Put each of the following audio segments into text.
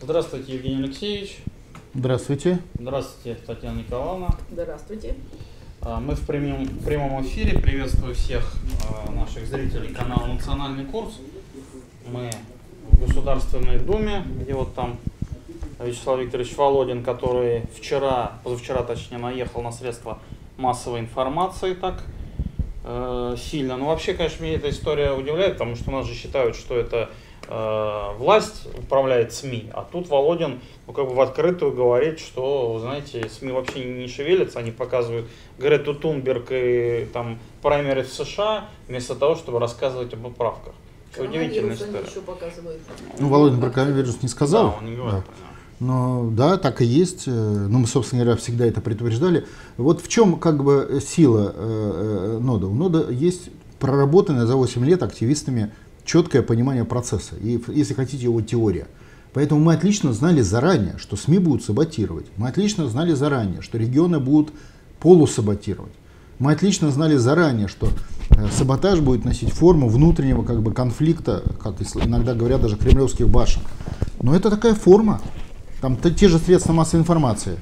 Здравствуйте, Евгений Алексеевич. Здравствуйте. Здравствуйте, Татьяна Николаевна. Здравствуйте. Мы в прямом эфире. Приветствую всех наших зрителей канала «Национальный курс». Мы в Государственной Думе, где вот там Вячеслав Викторович Володин, который позавчера точнее, наехал на средства массовой информации так сильно. Но вообще, конечно, меня эта история удивляет, потому что у нас же считают, что это власть управляет СМИ, а тут Володин в открытую говорит, что, вы знаете, СМИ вообще не шевелятся, они показывают Грету Тунберг и там праймерис в США, вместо того, чтобы рассказывать об поправках. Удивительная история. Ну, Володин про коронавирус не сказал. Да, он не говорит. Да. Но да, так и есть. Ну, мы, собственно говоря, всегда это предупреждали. Вот в чем сила нода? У нода есть проработанная за 8 лет активистами четкое понимание процесса и, если хотите, его теория. Поэтому мы отлично знали заранее, что СМИ будут саботировать. Мы отлично знали заранее, что регионы будут полусаботировать. Мы отлично знали заранее, что саботаж будет носить форму внутреннего конфликта, как иногда говорят, даже кремлевских башен. Но это такая форма. Там те же средства массовой информации.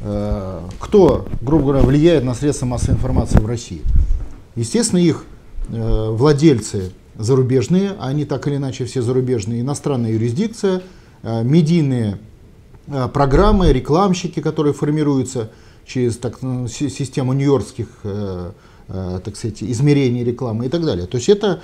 Кто, грубо говоря, влияет на средства массовой информации в России? Естественно, их владельцы зарубежные, а они так или иначе все зарубежные, иностранная юрисдикция, медийные программы, рекламщики, которые формируются через систему нью-йоркских измерений рекламы и так далее. То есть это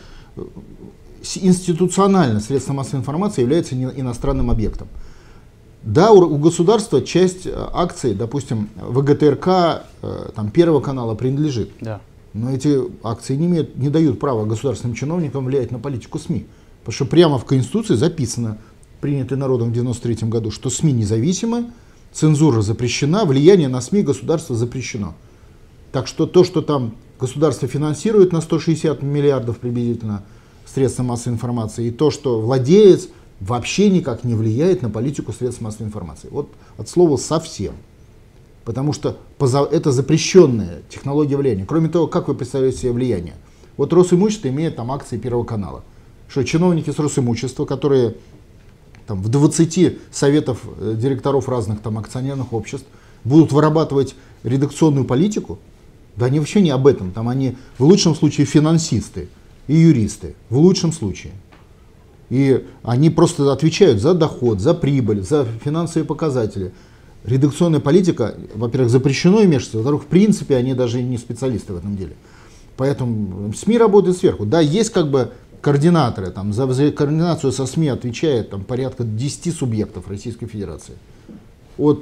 институционально средство массовой информации является иностранным объектом. Да, у государства часть акций, допустим, ВГТРК, Первого канала принадлежит. Да. Но эти акции не дают права государственным чиновникам влиять на политику СМИ. Потому что прямо в Конституции записано, принятой народом в 1993 году, что СМИ независимы, цензура запрещена, влияние на СМИ государства запрещено. Так что то, что там государство финансирует на 160 миллиардов приблизительно средств массовой информации, и то, что владелец вообще никак не влияет на политику средств массовой информации. Вот от слова совсем. Потому что это запрещенная технология влияния. Кроме того, как вы представляете себе влияние? Вот Росимущество имеет там акции Первого канала. Что чиновники с Росимущества, которые там, в 20 советов директоров разных там, акционерных обществ будут вырабатывать редакционную политику, да они вообще не об этом. Там они в лучшем случае финансисты и юристы. В лучшем случае. И они просто отвечают за доход, за прибыль, за финансовые показатели. Редакционная политика, во-первых, запрещено имеется, во-вторых, в принципе, они даже не специалисты в этом деле. Поэтому СМИ работают сверху. Да, есть координаторы, за координацию со СМИ отвечает порядка 10 субъектов Российской Федерации. От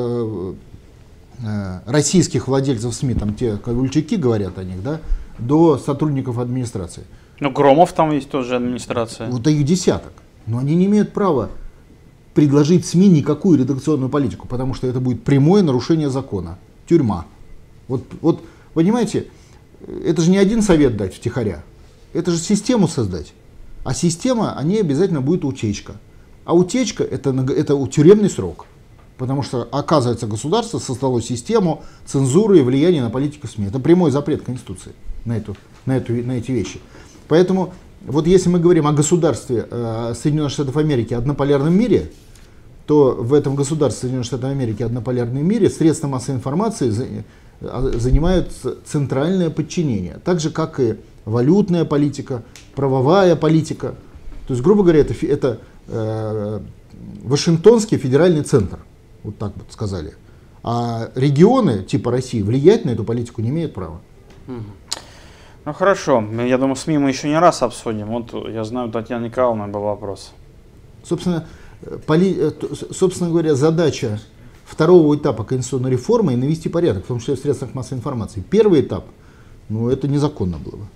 российских владельцев СМИ, те ковальчуки говорят о них, да, до сотрудников администрации. Ну, Громов там есть тоже администрация. Вот их десяток. Но они не имеют права предложить СМИ никакую редакционную политику, потому что это будет прямое нарушение закона. Тюрьма. Вот понимаете, это же не один совет дать втихаря. Это же систему создать. А система, о ней обязательно будет утечка. А утечка это тюремный срок. Потому что, оказывается, государство создало систему цензуры и влияния на политику СМИ. Это прямой запрет Конституции на эти вещи. Поэтому, вот если мы говорим о государстве Соединенных Штатов Америки, однополярном мире, то в этом государстве Соединенных Штатов Америки, однополярном мире, средства массовой информации занимают центральное подчинение. Так же, как и валютная политика, правовая политика. То есть, грубо говоря, это Вашингтонский федеральный центр. Вот так вот сказали. А регионы типа России влиять на эту политику не имеют права. Ну хорошо, я думаю, СМИ мы еще не раз обсудим. Вот я знаю, у Татьяны Николаевны был вопрос. Собственно говоря, задача второго этапа конституционной реформы и навести порядок, в том числе в средствах массовой информации. Первый этап, это незаконно было бы.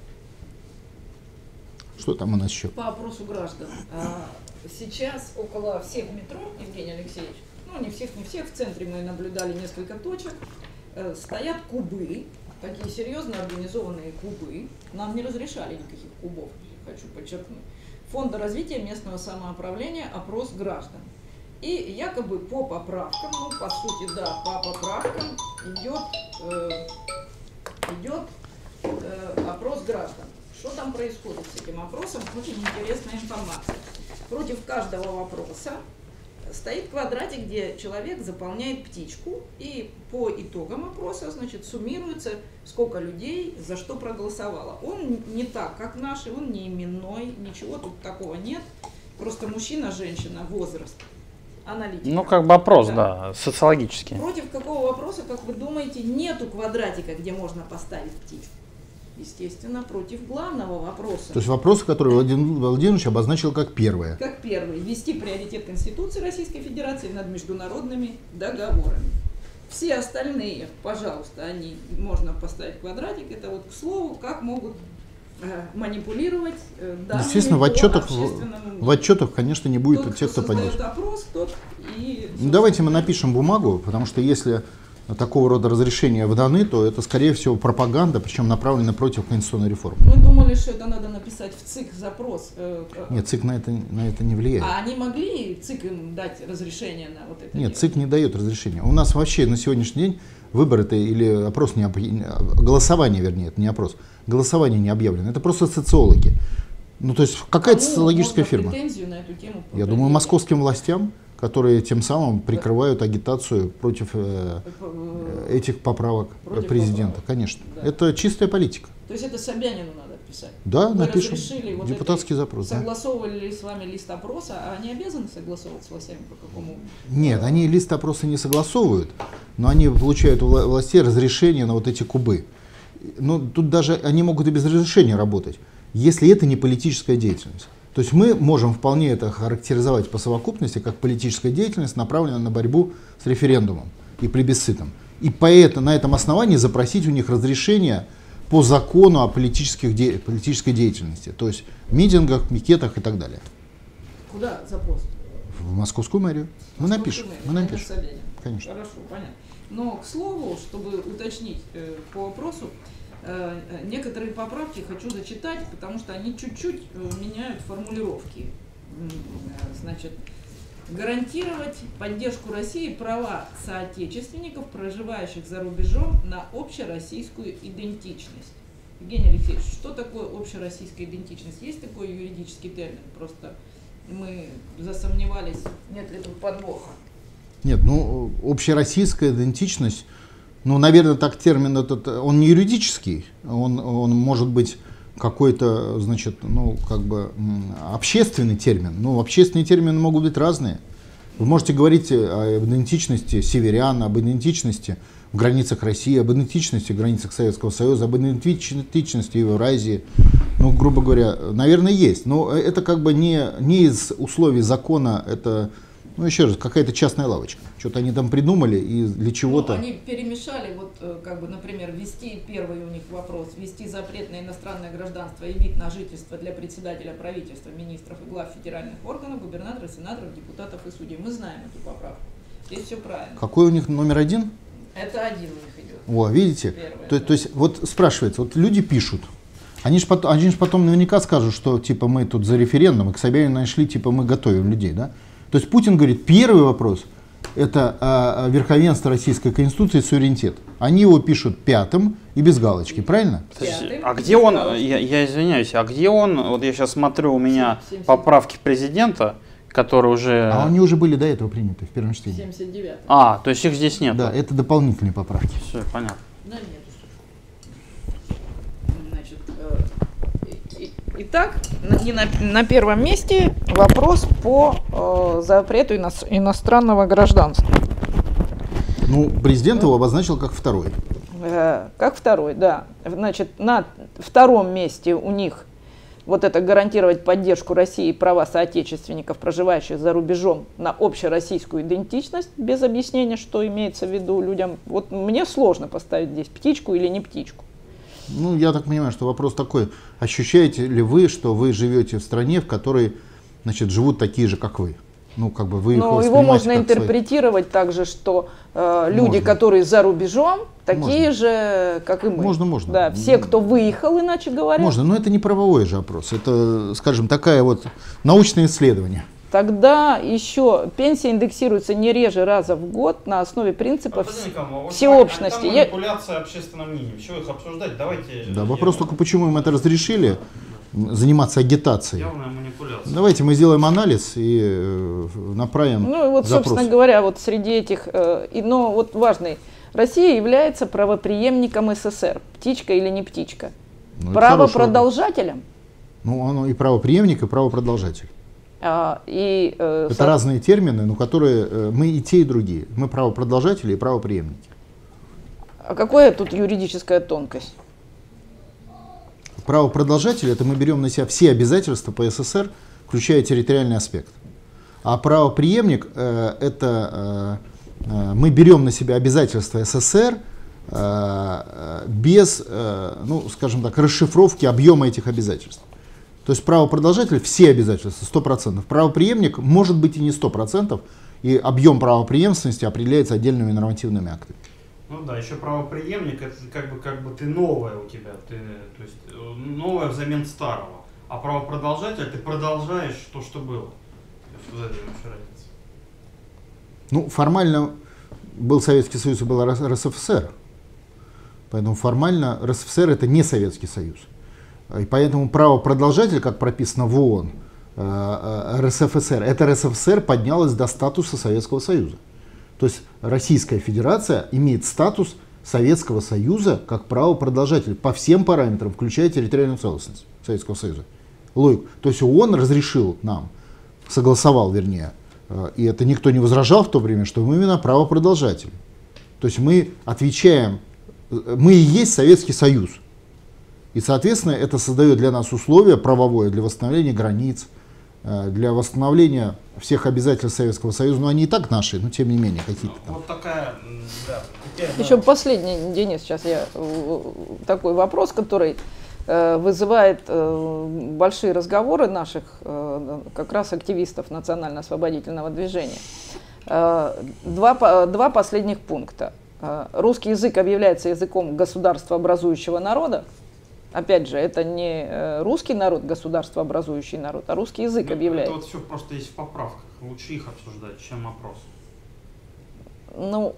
Что там у нас еще? По опросу граждан. Сейчас около всех метро, Евгений Алексеевич, не всех, в центре мы наблюдали несколько точек, стоят кубы. Такие серьезно организованные кубы. Нам не разрешали никаких кубов, хочу подчеркнуть. Фонда развития местного самоуправления опрос граждан. И якобы по поправкам, по сути, да, по поправкам идет опрос граждан. Что там происходит с этим опросом? Очень интересная информация. Против каждого вопроса стоит квадратик, где человек заполняет птичку, и по итогам опроса, значит, суммируется, сколько людей за что проголосовало. Он не так, как наши, он не именной, ничего тут такого нет. Просто мужчина, женщина, возраст, аналитика. Ну, как бы опрос, да, социологический. Против какого вопроса, как вы думаете, нету квадратика, где можно поставить птичку? Естественно, против главного вопроса. То есть вопросы, которые Владимир Владимирович обозначил как первое. Как первый. Ввести приоритет Конституции Российской Федерации над международными договорами. Все остальные, пожалуйста, они можно поставить квадратик. Это вот к слову, как могут манипулировать данными. Естественно, в отчетах, конечно, не будет тот, тех, кто поддержит. Опрос, тот и... Ну, давайте мы напишем бумагу, потому что если такого рода разрешения выданы, то это, скорее всего, пропаганда, причем направлена против конституционной реформы. Мы думали, что это надо написать в ЦИК запрос. Нет, ЦИК на это не влияет. А они могли ЦИК им дать разрешение на вот это? Нет, ЦИК не дает разрешения. У нас вообще на сегодняшний день выборы-то или опрос не голосование, вернее, это не опрос, голосование не объявлено. Это просто социологи. Ну, то есть какая-то социологическая фирма. Претензию на эту тему? Я думаю, московским властям, которые тем самым прикрывают агитацию против этих поправок президента. Конечно. Да. Это чистая политика. То есть это Собянину надо писать? Да, вы напишем. Вот депутатский запрос. Согласовывали ли с вами лист опроса, а они обязаны согласовывать с властями по какому? Нет, они лист опроса не согласовывают, но они получают у властей разрешение на вот эти кубы. Но тут даже они могут и без разрешения работать, если это не политическая деятельность. То есть мы можем вполне это характеризовать по совокупности как политическая деятельность, направленная на борьбу с референдумом и плебисцитом. И на этом основании запросить у них разрешение по закону о политической деятельности. То есть митингах, пикетах и так далее. Куда запрос? В Московскую мэрию. Мы напишем. Конечно. Хорошо, понятно. Но, к слову, чтобы уточнить по вопросу, некоторые поправки хочу зачитать, потому что они чуть-чуть меняют формулировки. Значит, гарантировать поддержку России права соотечественников, проживающих за рубежом, на общероссийскую идентичность. Евгений Алексеевич, что такое общероссийская идентичность? Есть такой юридический термин? Просто мы засомневались, нет ли тут подвоха. Нет, ну, общероссийская идентичность, ну, наверное, так термин этот, он не юридический, он может быть какой-то, значит, ну, как бы общественный термин. Ну, общественные термины могут быть разные. Вы можете говорить об идентичности северян, об идентичности в границах России, об идентичности в границах Советского Союза, об идентичности в Евразии. Ну, грубо говоря, наверное, есть. Но это как бы не из условий закона, это... Ну, еще раз, какая-то частная лавочка. Что-то они там придумали и для чего-то... Ну, они перемешали, вот, как бы, например, ввести, первый у них вопрос, ввести запрет на иностранное гражданство и вид на жительство для председателя правительства, министров и глав федеральных органов, губернаторов, сенаторов, депутатов и судей. Мы знаем эту поправку. Здесь все правильно. Какой у них номер один? Это один у них идет. О, видите? То есть, вот спрашивается, вот люди пишут. Они же потом наверняка скажут, что, типа, мы тут за референдум, и к Собянину нашли, типа, мы готовим людей, да? То есть Путин говорит, первый вопрос – это верховенство Российской Конституции и суверенитет. Они его пишут пятым и без галочки, правильно? А где он, я извиняюсь, а где он, вот я сейчас смотрю, у меня поправки президента, которые уже… А они уже были до этого приняты в первом чтении. 79. А, то есть их здесь нет? Да, это дополнительные поправки. Все, понятно. Да, нет. Значит, итак, на первом месте вопрос по запрету иностранного гражданства. Ну, президент его обозначил как второй. Как второй, да. Значит, на втором месте у них вот это гарантировать поддержку России и права соотечественников, проживающих за рубежом, на общероссийскую идентичность, без объяснения, что имеется в виду людям. Вот мне сложно поставить здесь птичку или не птичку. Ну, я так понимаю, что вопрос такой, ощущаете ли вы, что вы живете в стране, в которой, значит, живут такие же, как вы? Ну, как бы вы их воспринимаете. Его можно интерпретировать также, что люди, которые за рубежом, такие же, как и мы. Можно. Да, все, кто выехал, иначе говоря. Можно, но это не правовой же опрос, это, скажем, такая вот научное исследование. Тогда еще пенсия индексируется не реже раза в год на основе принципа всеобщности. Это манипуляция общественным мнением. Чего их обсуждать? Давайте. Да, вопрос только, почему им это разрешили. заниматься агитацией. Явная манипуляция. Давайте мы сделаем анализ и направим Ну и вот, запрос. собственно говоря, вот среди этих, но вот важный, Россия является правопреемником СССР. Птичка или не птичка? Ну, это Правопродолжателем? Ну, оно и правопреемник, и правопродолжатель. Это разные термины, но которые мы и те, и другие. Мы правопродолжатели и правопреемники. А какая тут юридическая тонкость? Правопродолжатель — это мы берем на себя все обязательства по СССР, включая территориальный аспект. А правопреемник это мы берем на себя обязательства СССР без, ну, скажем так, расшифровки объема этих обязательств. То есть правопродолжатель все обязательства 100%. Правопреемник может быть и не 100%, и объем правопреемственности определяется отдельными нормативными актами. Ну да, еще правопреемник — это как бы ты новое у тебя, то есть новое взамен старого. А правопродолжатель — ты продолжаешь то, что было. Ну, формально был Советский Союз и был РСФСР. Поэтому формально РСФСР — это не Советский Союз. И поэтому правопродолжатель, как прописано в ООН, РСФСР, это РСФСР поднялось до статуса Советского Союза. То есть Российская Федерация имеет статус Советского Союза как правопродолжатель по всем параметрам, включая территориальную целостность Советского Союза. Логику. То есть ООН разрешил нам, согласовал, вернее, и это никто не возражал в то время, что мы именно правопродолжатели. То есть мы отвечаем, мы и есть Советский Союз. И, соответственно, это создает для нас условия правовое для восстановления границ, для восстановления всех обязательств Советского Союза. Но они и так наши, но тем не менее какие-то там. Вот такая, да. Еще последний, Денис, сейчас я такой вопрос, который вызывает большие разговоры наших как раз активистов национально-освободительного движения. Два последних пункта. Русский язык объявляется языком государствообразующего народа. Опять же, это не русский народ, государствообразующий народ, а русский язык объявляет. Это вот все просто есть в поправках. Лучше их обсуждать, чем опрос. Ну,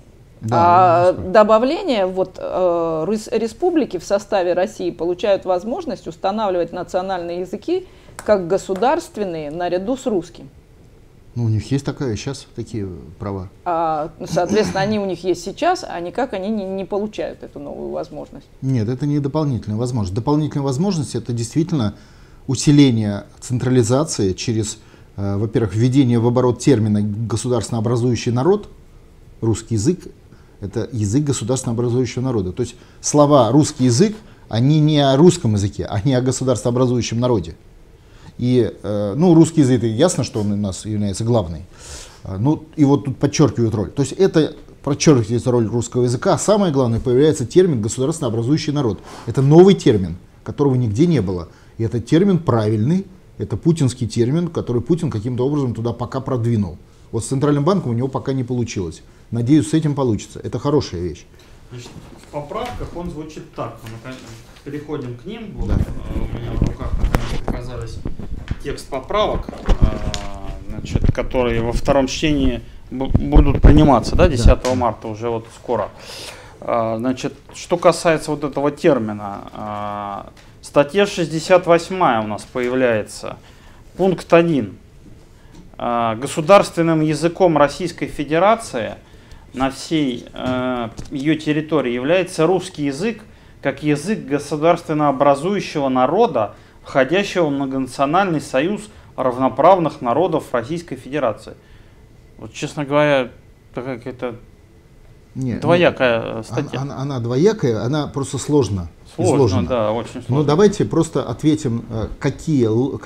да, добавление, вот республики в составе России получают возможность устанавливать национальные языки как государственные наряду с русским. Ну, у них есть сейчас такие права. Соответственно, они у них есть сейчас, а никак они не получают эту новую возможность. Нет, это не дополнительная возможность. Дополнительная возможность — это действительно усиление централизации через, во-первых, введение в оборот термина «государственно образующий народ». Русский язык — это язык государственно образующего народа. То есть слова «русский язык», они не о русском языке, они о государственно образующем народе. И, ну, русский язык, ясно, что он у нас является главный. Ну, и вот тут подчеркивают роль. То есть это подчеркивает роль русского языка. А самое главное, появляется термин «государственно образующий народ». Это новый термин, которого нигде не было. И этот термин правильный, это путинский термин, который Путин каким-то образом туда пока продвинул. Вот с Центральным банком у него пока не получилось. Надеюсь, с этим получится. Это хорошая вещь. Значит, в поправках он звучит так. Мы переходим к ним. Вот, да. У меня в руках оказались текст поправок, значит, которые во втором чтении будут приниматься, да, 10 марта, уже вот скоро. Значит, что касается вот этого термина, статья 68 у нас появляется, пункт 1. Государственным языком Российской Федерации на всей ее территории является русский язык, как язык государственно образующего народа, входящего в многонациональный союз равноправных народов Российской Федерации. Вот, честно говоря, такая какая-то двоякая статья. Она двоякая, она просто сложно изложена. Да, очень сложно. Но давайте просто ответим, какие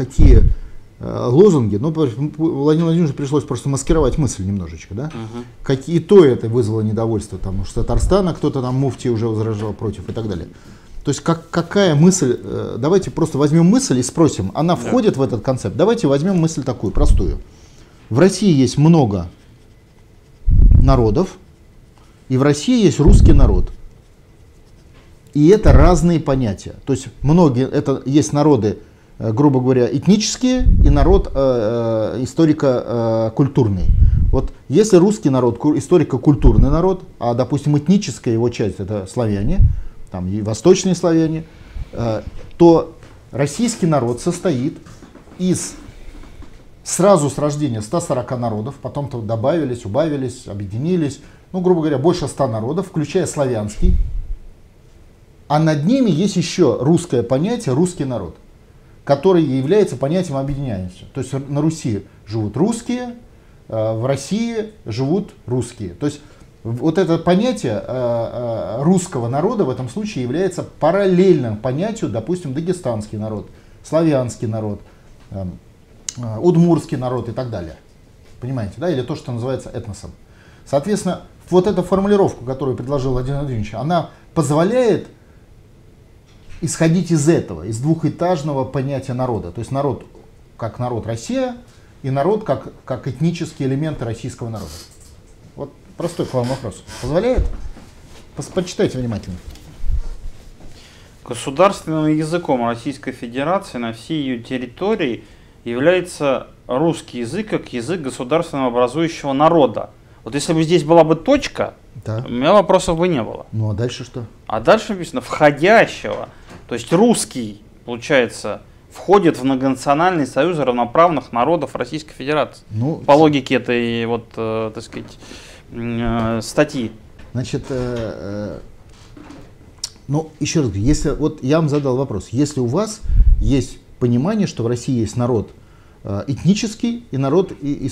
лозунги. Ну, Владимиру Владимировичу пришлось просто маскировать мысль немножечко, да? Какие то это вызвало недовольство, там, что Татарстана кто-то там муфти уже возражал против и так далее. То есть какая мысль, давайте просто возьмем мысль и спросим, она входит в этот концепт? Давайте возьмем мысль такую, простую. В России есть много народов, и в России есть русский народ. И это разные понятия. То есть многие, это есть народы, грубо говоря, этнические, и народ историко-культурный. Вот если русский народ историко-культурный народ, а, допустим, этническая его часть — это славяне, там и восточные славяне, то российский народ состоит из сразу с рождения 140 народов, потом-то добавились, убавились, объединились, ну, грубо говоря, больше 100 народов, включая славянский. А над ними есть еще русское понятие «русский народ», который является понятием объединяющим. То есть на Руси живут русские, в России живут русские. То есть вот это понятие русского народа в этом случае является параллельным понятию, допустим, дагестанский народ, славянский народ, удмуртский народ и так далее. Понимаете, да? Или то, что называется этносом. Соответственно, вот эта формулировка, которую предложил Владимир Владимирович, она позволяет исходить из этого, из двухэтажного понятия народа. То есть народ как народ Россия и народ как этнические элементы российского народа. Вот простой к вам вопрос. Позволяет? Почитайте внимательно. Государственным языком Российской Федерации на всей ее территории является русский язык как язык государственного образующего народа. Вот если бы здесь была бы точка, Да. у меня вопросов бы не было. Ну а дальше что? А дальше написано «входящего». То есть русский, получается, входит в Многонациональный союз равноправных народов Российской Федерации. Ну, По логике этой вот, так сказать, статьи. Значит, ну, еще раз, если, вот я вам задал вопрос, если у вас есть понимание, что в России есть народ этнический и народ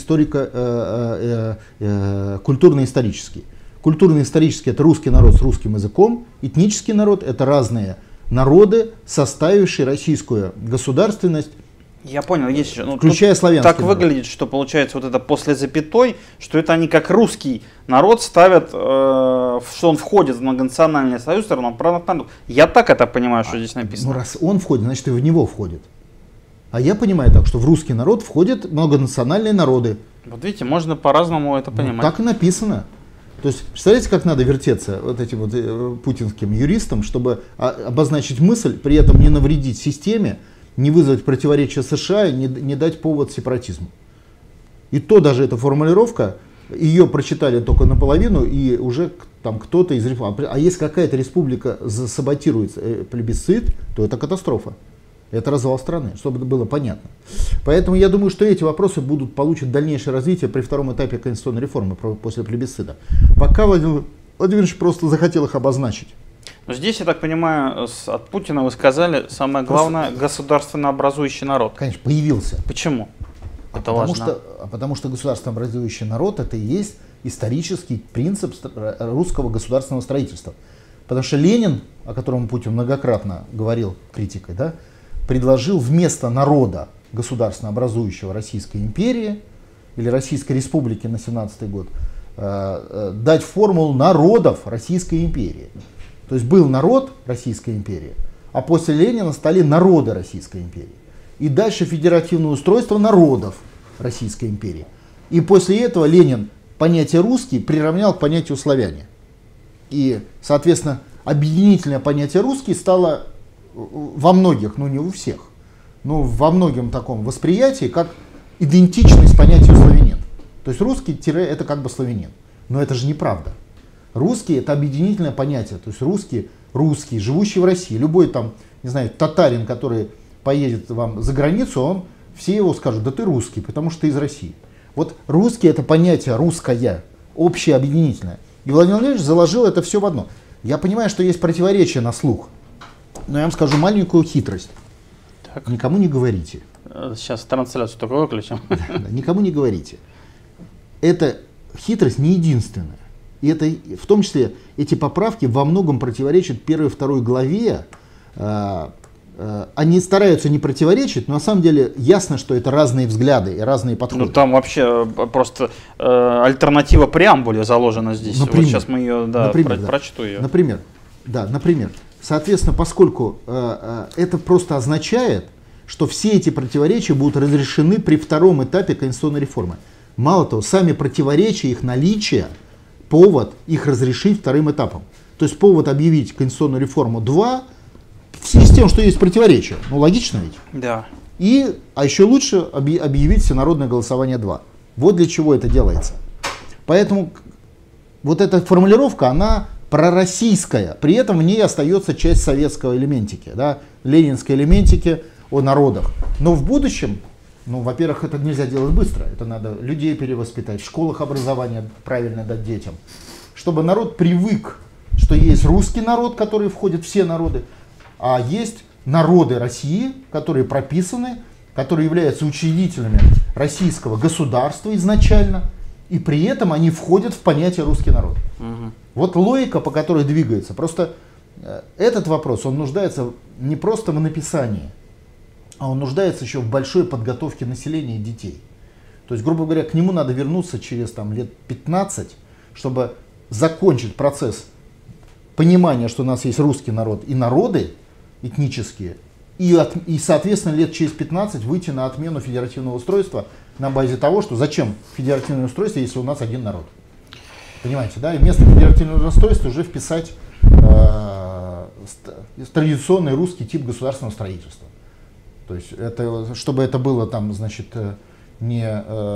культурно-исторический. Культурно-исторический — это русский народ с русским языком, этнический народ — это разные народы, составившие российскую государственность, Я понял, есть еще. Ну, включая славянский так народ. выглядит, что получается вот это после запятой, что это они как русский народ ставят, что он входит в Многонациональный союз равноправных народов. Я так это понимаю, что здесь написано. Ну, раз он входит, значит, и в него входит. А я понимаю так, что в русский народ входят многонациональные народы. Вот видите, можно по-разному это понимать. Так и написано. То есть, представляете, как надо вертеться вот этим вот путинским юристам, чтобы обозначить мысль, при этом не навредить системе, не вызвать противоречия США и не дать повод сепаратизму. И то даже эта формулировка, ее прочитали только наполовину, и уже там кто-то из республик. А если какая-то республика саботирует плебисцит, то это катастрофа. Это развал страны, чтобы было понятно. Поэтому я думаю, что эти вопросы получат дальнейшее развитие при втором этапе конституционной реформы после плебисцита. Пока Владимир Владимирович просто захотел их обозначить. Но здесь, я так понимаю, от Путина вы сказали, самое главное, государственно образующий народ. Конечно, появился. Почему? Это важно. Потому что государственно образующий народ — это и есть исторический принцип русского государственного строительства. Потому что Ленин, о котором Путин многократно говорил критикой, да, предложил вместо народа, государственно образующего Российской империи или Российской Республики на 17-й год, дать формулу народов Российской империи. То есть был народ Российской империи, а после Ленина стали народы Российской империи. И дальше федеративное устройство народов Российской империи. И после этого Ленин понятие «русский» приравнял к понятию «славяне». И, соответственно, объединительное понятие «русский» стало во многих, ну не у всех, но во многом таком восприятии как идентичность понятию славянин. То есть русский — это как бы славянин. Но это же неправда. Русский — это объединительное понятие. То есть русский, живущий в России. Любой там, не знаю, татарин, который поедет вам за границу, все его скажут: да ты русский, потому что ты из России. Вот русский — это понятие русское, общее, объединительное. И Владимир Владимирович заложил это все в одно. Я понимаю, что есть противоречия на слух. Но я вам скажу маленькую хитрость. Так. Никому не говорите. Сейчас трансляцию только выключим. Никому не говорите. Эта хитрость не единственная. И это, в том числе, эти поправки во многом противоречат первой и второй главе. Они стараются не противоречить, но на самом деле ясно, что это разные взгляды и разные подходы. Ну там вообще просто альтернатива преамбуле заложена здесь. Например, вот сейчас мы ее, прочту ее. Например. Соответственно, поскольку это просто означает, что все эти противоречия будут разрешены при втором этапе конституционной реформы. Мало того, сами противоречия, их наличие, повод их разрешить вторым этапом. То есть повод объявить конституционную реформу 2 в связи с тем, что есть противоречия. Ну логично ведь? Да. А еще лучше объявить всенародное голосование 2. Вот для чего это делается. Поэтому вот эта формулировка, она пророссийская, при этом в ней остается часть советского элементики, да, ленинской элементики, о народах. Но в будущем, ну, во-первых, это нельзя делать быстро. Это надо людей перевоспитать, в школах образование правильно дать детям. Чтобы народ привык, что есть русский народ, который входит в все народы, а есть народы России, которые прописаны, которые являются учредителями российского государства изначально, и при этом они входят в понятие русский народ. Угу. Вот логика, по которой двигается. Просто этот вопрос, он нуждается не просто в написании, а он нуждается еще в большой подготовке населения и детей. То есть, грубо говоря, к нему надо вернуться через там, лет 15, чтобы закончить процесс понимания, что у нас есть русский народ и народы этнические, и соответственно, лет через 15 выйти на отмену федеративного устройства на базе того, что зачем федеративное устройство, если у нас один народ. Понимаете, да? И вместо федеративного устройства уже вписать традиционный русский тип государственного строительства. То есть, это, чтобы это было там, значит, не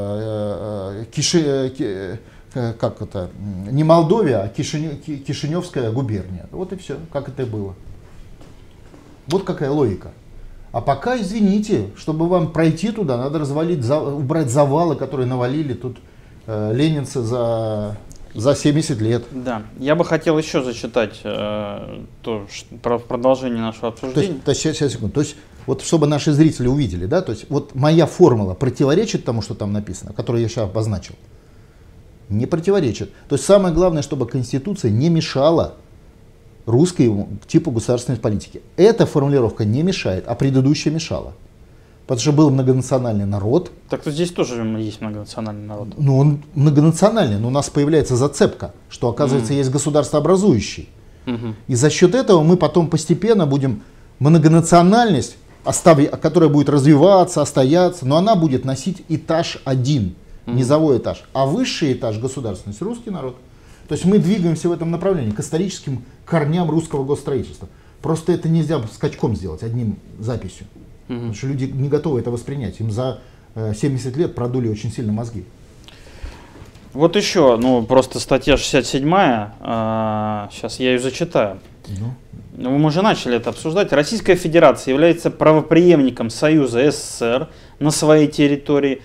не Молдовия, а Кишиневская губерния. Вот и все, как это и было. Вот какая логика. А пока, извините, чтобы вам пройти туда, надо развалить, убрать завалы, которые навалили тут ленинцы за 70 лет. Да, я бы хотел еще зачитать про продолжение нашего обсуждения. То есть, сейчас, секунду. То есть, вот чтобы наши зрители увидели, да, то есть вот моя формула противоречит тому, что там написано, которую я сейчас обозначил? Не противоречит. То есть самое главное, чтобы Конституция не мешала русскому типу государственной политики. Эта формулировка не мешает, а предыдущая мешала. Потому что был многонациональный народ. Так то здесь тоже есть многонациональный народ. Ну, он многонациональный, но у нас появляется зацепка, что, оказывается, есть государствообразующий. И за счет этого мы потом постепенно будем многонациональность, которая будет развиваться, остояться, но она будет носить этаж один, низовой этаж. А высший этаж государственности — русский народ. То есть мы двигаемся в этом направлении, к историческим корням русского госстроительства. Просто это нельзя скачком сделать, одним записью. Потому что люди не готовы это воспринять. Им за 70 лет продули очень сильно мозги. Вот еще, ну просто статья 67, сейчас я ее зачитаю. Мы же начали это обсуждать. Российская Федерация является правопреемником Союза СССР на своей территории.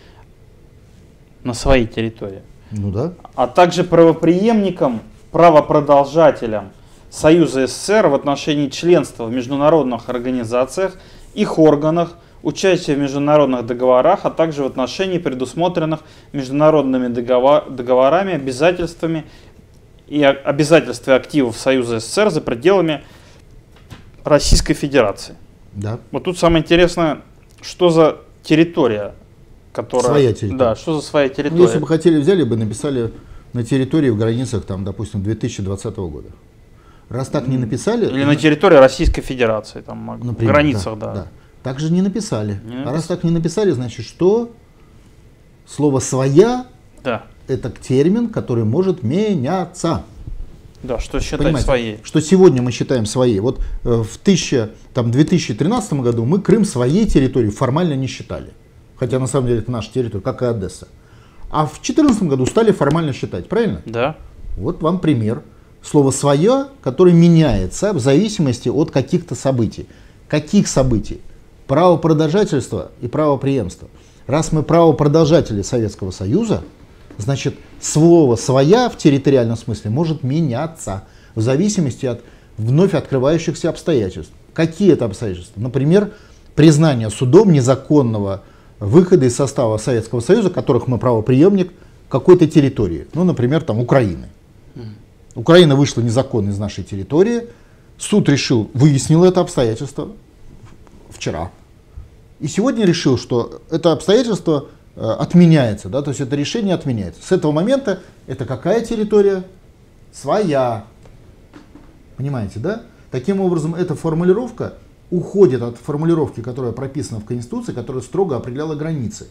Ну да. А также правопреемником, правопродолжателем Союза СССР в отношении членства в международных организациях, их органах, участия в международных договорах, а также в отношении предусмотренных международными договорами, обязательствами и обязательствами активов Союза СССР за пределами Российской Федерации. Да. Вот тут самое интересное, что за территория, которая... Своя территория. Да, что за своя территория? Ну, если бы хотели, взяли бы, написали на территории в границах, там, допустим, 2020 года. Раз так не написали... Или на территории Российской Федерации, там, например, в границах, да. Так же не написали. А раз так не написали, значит, что слово «своя» это термин, который может меняться. Да, что считать своей. Что сегодня мы считаем своей. Вот в 2013 году мы Крым своей территорией формально не считали. Хотя на самом деле это наша территория, как и Одесса. А в 2014 году стали формально считать, правильно? Да. Вот вам пример. Слово «своя», которое меняется в зависимости от каких-то событий. Каких событий? Правопродолжательство и правопреемство. Раз мы правопродолжатели Советского Союза, значит, слово «своя» в территориальном смысле может меняться в зависимости от вновь открывающихся обстоятельств. Какие это обстоятельства? Например, признание судом незаконного выхода из состава Советского Союза, которых мы правопреемник, какой-то территории. Ну, например, там Украины. Украина вышла незаконно из нашей территории. Суд решил, выяснил это обстоятельство вчера. И сегодня решил, что это обстоятельство отменяется, да, то есть это решение отменяется. С этого момента это какая территория? Своя. Понимаете, да? Таким образом, эта формулировка уходит от формулировки, которая прописана в Конституции, которая строго определяла границы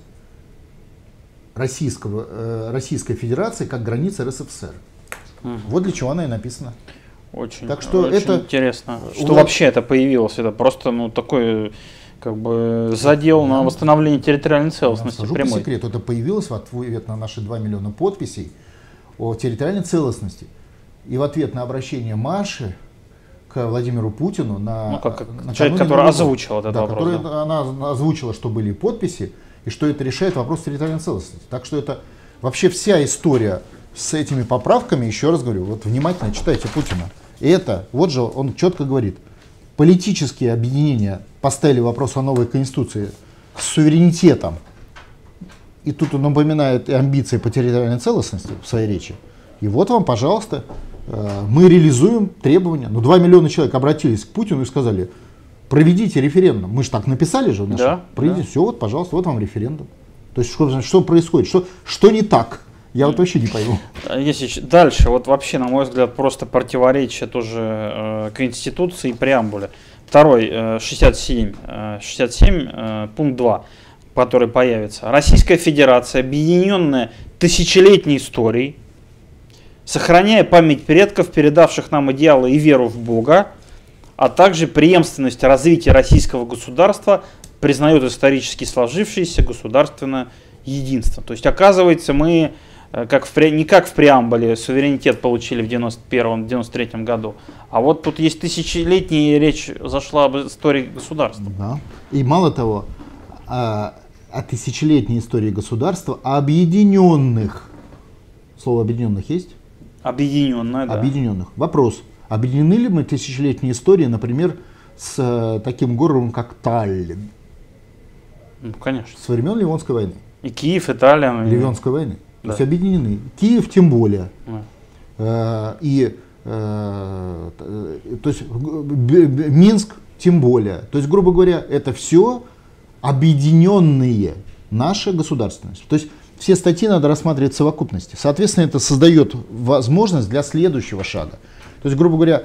Российской Федерации как границы РСФСР. Вот для чего она и написана. Очень, так что очень это интересно, что вообще это появилось. Это просто такой как бы задел на восстановление территориальной целостности. Скажу по секрету, это появилось в ответ на наши 2 миллиона подписей о территориальной целостности. И в ответ на обращение Маши к Владимиру Путину Ну, как человек, который озвучил этот вопрос. Она озвучила, что были подписи, и что это решает вопрос территориальной целостности. Так что это вообще вся история с этими поправками, еще раз говорю, вот внимательно читайте Путина. И это, вот же он четко говорит, политические объединения поставили вопрос о новой конституции с суверенитетом. И тут он напоминает и амбиции по территориальной целостности в своей речи. И вот вам, пожалуйста, мы реализуем требования. 2 миллиона человек обратились к Путину и сказали, проведите референдум. Мы же так написали же. Проведите, все, вот, пожалуйста, вот вам референдум. То есть что происходит? Что не так? Я вот вообще не пойму. Если дальше, вот вообще, на мой взгляд, просто противоречие тоже Конституции и преамбуле. Второй, 67 пункт 2, который появится. Российская Федерация, объединенная тысячелетней историей, сохраняя память предков, передавших нам идеалы и веру в Бога, а также преемственность развития российского государства, признает исторически сложившееся государственное единство. То есть, оказывается, мы не как в преамбуле суверенитет получили в 91-93 году, а вот тут есть тысячелетняя речь зашла об истории государства. Да. И мало того, о тысячелетней истории государства, объединенных. Слово объединенных есть? Объединенное, да. Объединенных. Вопрос. Объединены ли мы тысячелетние истории, например, с таким городом, как Таллин? Ну, конечно. С времен Ливонской войны. И Киев, и Таллин. Ливонской войны. Да. То есть объединены. Киев тем более. Да. То есть Минск тем более. То есть, грубо говоря, это все объединенные наша государственность. То есть все статьи надо рассматривать в совокупности. Соответственно, это создает возможность для следующего шага. То есть, грубо говоря,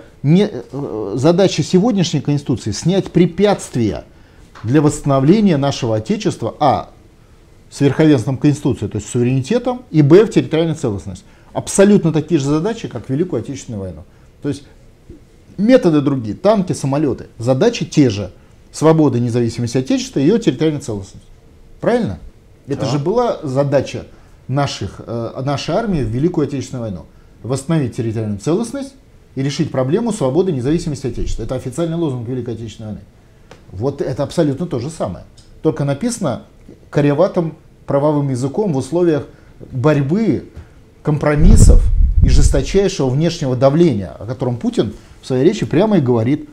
задача сегодняшней Конституции снять препятствия для восстановления нашего Отечества, с верховенством Конституции, то есть суверенитетом, и в территориальной целостности. Абсолютно такие же задачи, как в Великую Отечественную войну. То есть методы другие, танки, самолеты. Задачи те же. Свобода, независимость Отечества и ее территориальная целостность. Правильно? Это же была задача нашей армии в Великую Отечественную войну. Восстановить территориальную целостность и решить проблему свободы, независимости Отечества. Это официальный лозунг Великой Отечественной войны. Вот это абсолютно то же самое. Только написано коряватым правовым языком в условиях борьбы, компромиссов и жесточайшего внешнего давления, о котором Путин в своей речи прямо и говорит,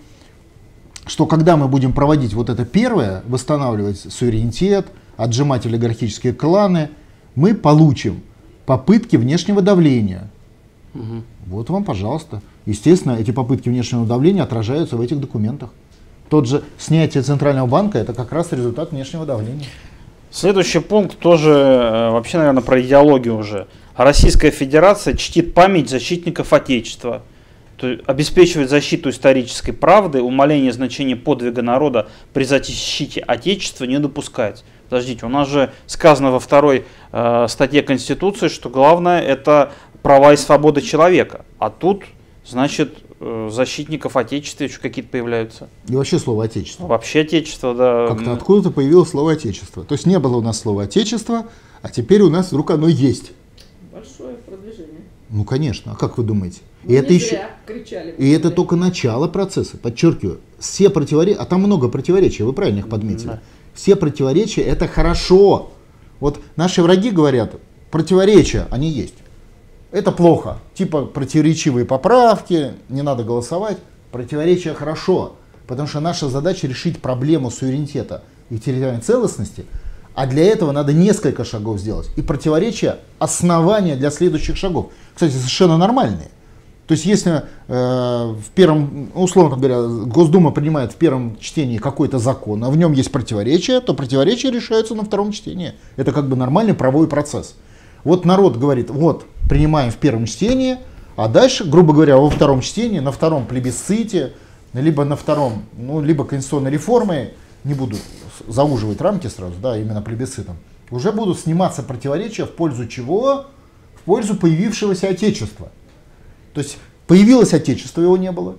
что когда мы будем проводить вот это первое, восстанавливать суверенитет, отжимать олигархические кланы, мы получим попытки внешнего давления. Угу. Вот вам, пожалуйста. Естественно, эти попытки внешнего давления отражаются в этих документах. Тот же снятие Центрального банка — это как раз результат внешнего давления. Следующий пункт тоже вообще, наверное, про идеологию уже. Российская Федерация чтит память защитников Отечества, то есть обеспечивает защиту исторической правды, умаление значения подвига народа при защите Отечества не допускать. Подождите, у нас же сказано во второй статье Конституции, что главное — это права и свободы человека. А тут, значит, защитников Отечества еще какие-то появляются. И вообще слово «отечество». Вообще Отечество, да. Как-то откуда-то появилось слово «отечество». То есть не было у нас слова «отечество», а теперь у нас вдруг оно есть. Большое продвижение. Ну, конечно. А как вы думаете? И это еще кричали. И это только начало процесса. Подчеркиваю, все противоречия, а там много противоречий, вы правильно их подметили. Да. Все противоречия — это хорошо. Вот наши враги говорят, противоречия, они есть. Это плохо. Типа противоречивые поправки, не надо голосовать. Противоречия хорошо. Потому что наша задача решить проблему суверенитета и территориальной целостности. А для этого надо несколько шагов сделать. И противоречия — основания для следующих шагов. Кстати, совершенно нормальные. То есть если в первом, условно говоря, Госдума принимает в первом чтении какой-то закон, а в нем есть противоречия, то противоречия решаются на втором чтении. Это как бы нормальный правовой процесс. Вот народ говорит, вот, принимаем в первом чтении, а дальше, грубо говоря, во втором чтении, на втором плебисците, либо на втором, либо конституционной реформой, не буду зауживать рамки сразу, да, именно плебисцитом, уже будут сниматься противоречия в пользу чего? В пользу появившегося Отечества. То есть появилось Отечество, его не было.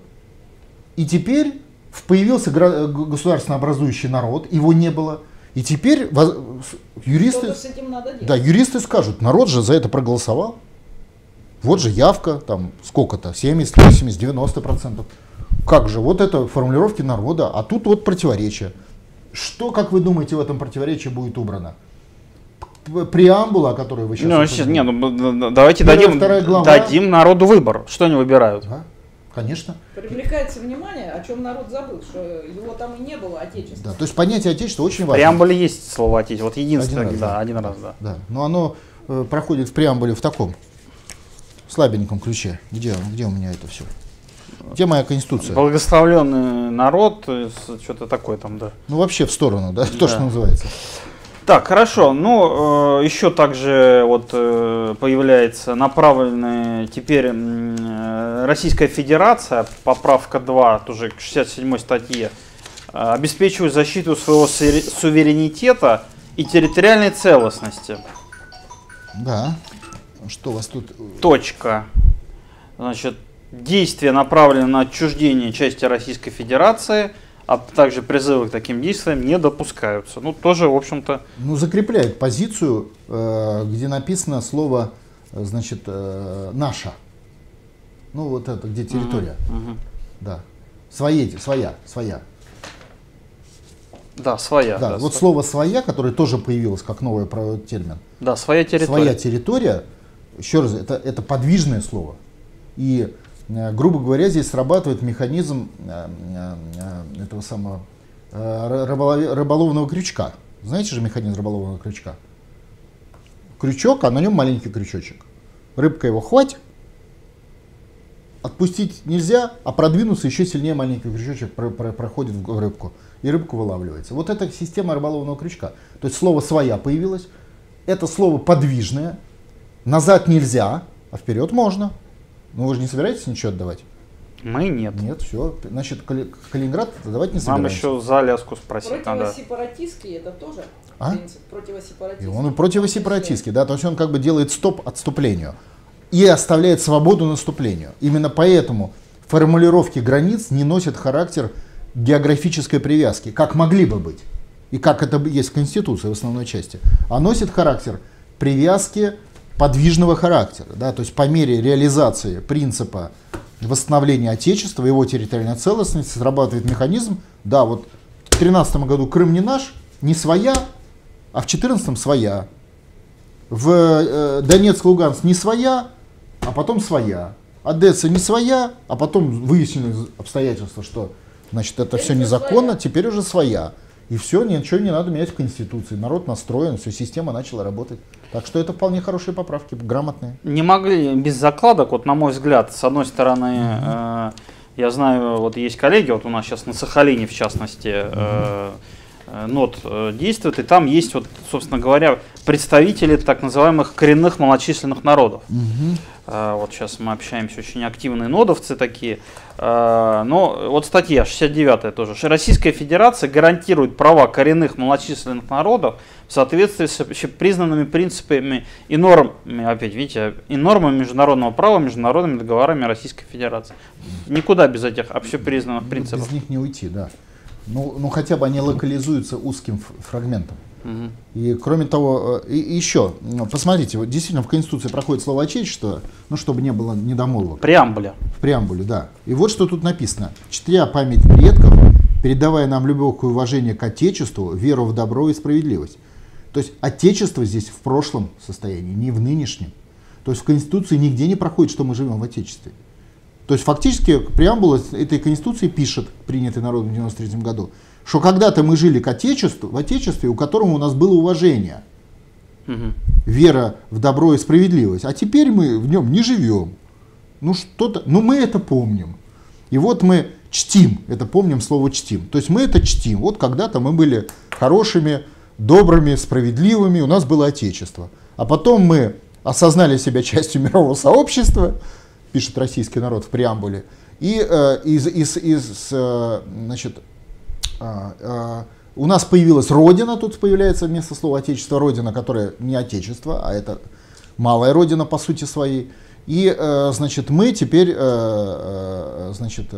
И теперь появился государственно образующий народ, его не было. И теперь юристы, с этим надо делать. Да, юристы скажут, народ же за это проголосовал. Вот же явка, там сколько-то, 70, 80, 90%. как же, вот это формулировки народа, а тут вот противоречие. Что, как вы думаете, в этом противоречии будет убрано? Преамбула, которую вы сейчас... Давайте Первая, дадим народу выбор. Что они выбирают? Да, конечно. Привлекается внимание, о чем народ забыл, что его там и не было, отечества. Да, то есть понятие отечества очень В важно. преамбуле есть слово отечество. Вот единственное, Один раз, да. Да. Но оно проходит в преамбуле в таком слабеньком ключе. Где у меня это все? Где моя конституция? Благословленный народ, что-то такое там, да. Ну вообще в сторону, да, то, что называется. Так, хорошо. Ну, еще также вот появляется направленная теперь Российская Федерация, поправка 2, тоже к 67 статье, обеспечивает защиту своего суверенитета и территориальной целостности. Да. Что у вас тут? Точка. Значит, действия, направленные на отчуждение части Российской Федерации, а также призывы к таким действиям не допускаются. Ну, тоже, в общем-то... Ну, закрепляет позицию, где написано слово, значит, «наша». Ну, вот это, где территория. Да. Своя. Да, своя. Да, вот слово «своя», которое тоже появилось как новый термин. Да, своя территория. Своя территория, еще раз, это подвижное слово. И, грубо говоря, здесь срабатывает механизм этого самого рыболовного крючка. Знаете же механизм рыболовного крючка? Крючок, а на нем маленький крючочек. Рыбка его хватит, отпустить нельзя, а продвинуться еще сильнее маленький крючочек проходит в рыбку. И рыбка вылавливается. Вот это система рыболовного крючка. То есть слово «своя» появилось. Это слово подвижное. Назад нельзя, а вперед можно. Но вы же не собираетесь ничего отдавать? Мы нет. Нет, все. Значит, Калининград отдавать не собираемся. Нам еще за Аляску спросить надо. Противосепаратистский это тоже принцип. Противосепаратистский. Он противосепаратистский, да, то есть он как бы делает стоп отступлению и оставляет свободу наступлению. Именно поэтому формулировки границ не носят характер географической привязки, как могли бы быть, и как это есть в Конституции в основной части, а носит характер привязки подвижного характера. Да, то есть по мере реализации принципа восстановления Отечества, его территориальной целостности срабатывает механизм, да, вот в 2013 году Крым не наш, не своя, а в 2014 своя. В Донецк, Луганск не своя, а потом своя. Одесса не своя, а потом выяснилось обстоятельства, что значит, это все незаконно, своя. Теперь уже своя. И все, ничего не надо менять в Конституции. Народ настроен, все, система начала работать. Так что это вполне хорошие поправки, грамотные. Не могли без закладок, вот на мой взгляд, с одной стороны, я знаю, вот есть коллеги, вот у нас сейчас на Сахалине, в частности, НОТ действует, и там есть, вот, собственно говоря, представители так называемых коренных малочисленных народов. Вот сейчас мы общаемся, очень активные нодовцы такие. Но вот статья 69 тоже. Российская Федерация гарантирует права коренных малочисленных народов в соответствии с общепризнанными принципами и нормами, опять видите, и нормами международного права, международными договорами Российской Федерации. Никуда без этих общепризнанных принципов. Без них не уйти, да. Ну хотя бы они локализуются узким фрагментом. И кроме того, и еще, посмотрите, вот действительно в Конституции проходит слово «отечество», ну, чтобы не было недомолвок. В преамбуле. В преамбуле, да. И вот что тут написано. «Чтя память предков, передавая нам глубокое уважение к Отечеству, веру в добро и справедливость». То есть Отечество здесь в прошлом состоянии, не в нынешнем. То есть в Конституции нигде не проходит, что мы живем в Отечестве. То есть фактически преамбула этой Конституции пишет, принятой народом в 1993 году, что когда-то мы жили к Отечеству, в Отечестве, у которого у нас было уважение, вера в добро и справедливость, а теперь мы в нем не живем. Ну что-то, ну мы это помним. И вот мы чтим, это помним слово чтим. То есть мы это чтим. Вот когда-то мы были хорошими, добрыми, справедливыми, у нас было Отечество. А потом мы осознали себя частью мирового сообщества, пишет российский народ в преамбуле, и значит, у нас появилась Родина, тут появляется вместо слова Отечество Родина, которая не Отечество, а это малая Родина по сути своей. И, значит, мы теперь, значит,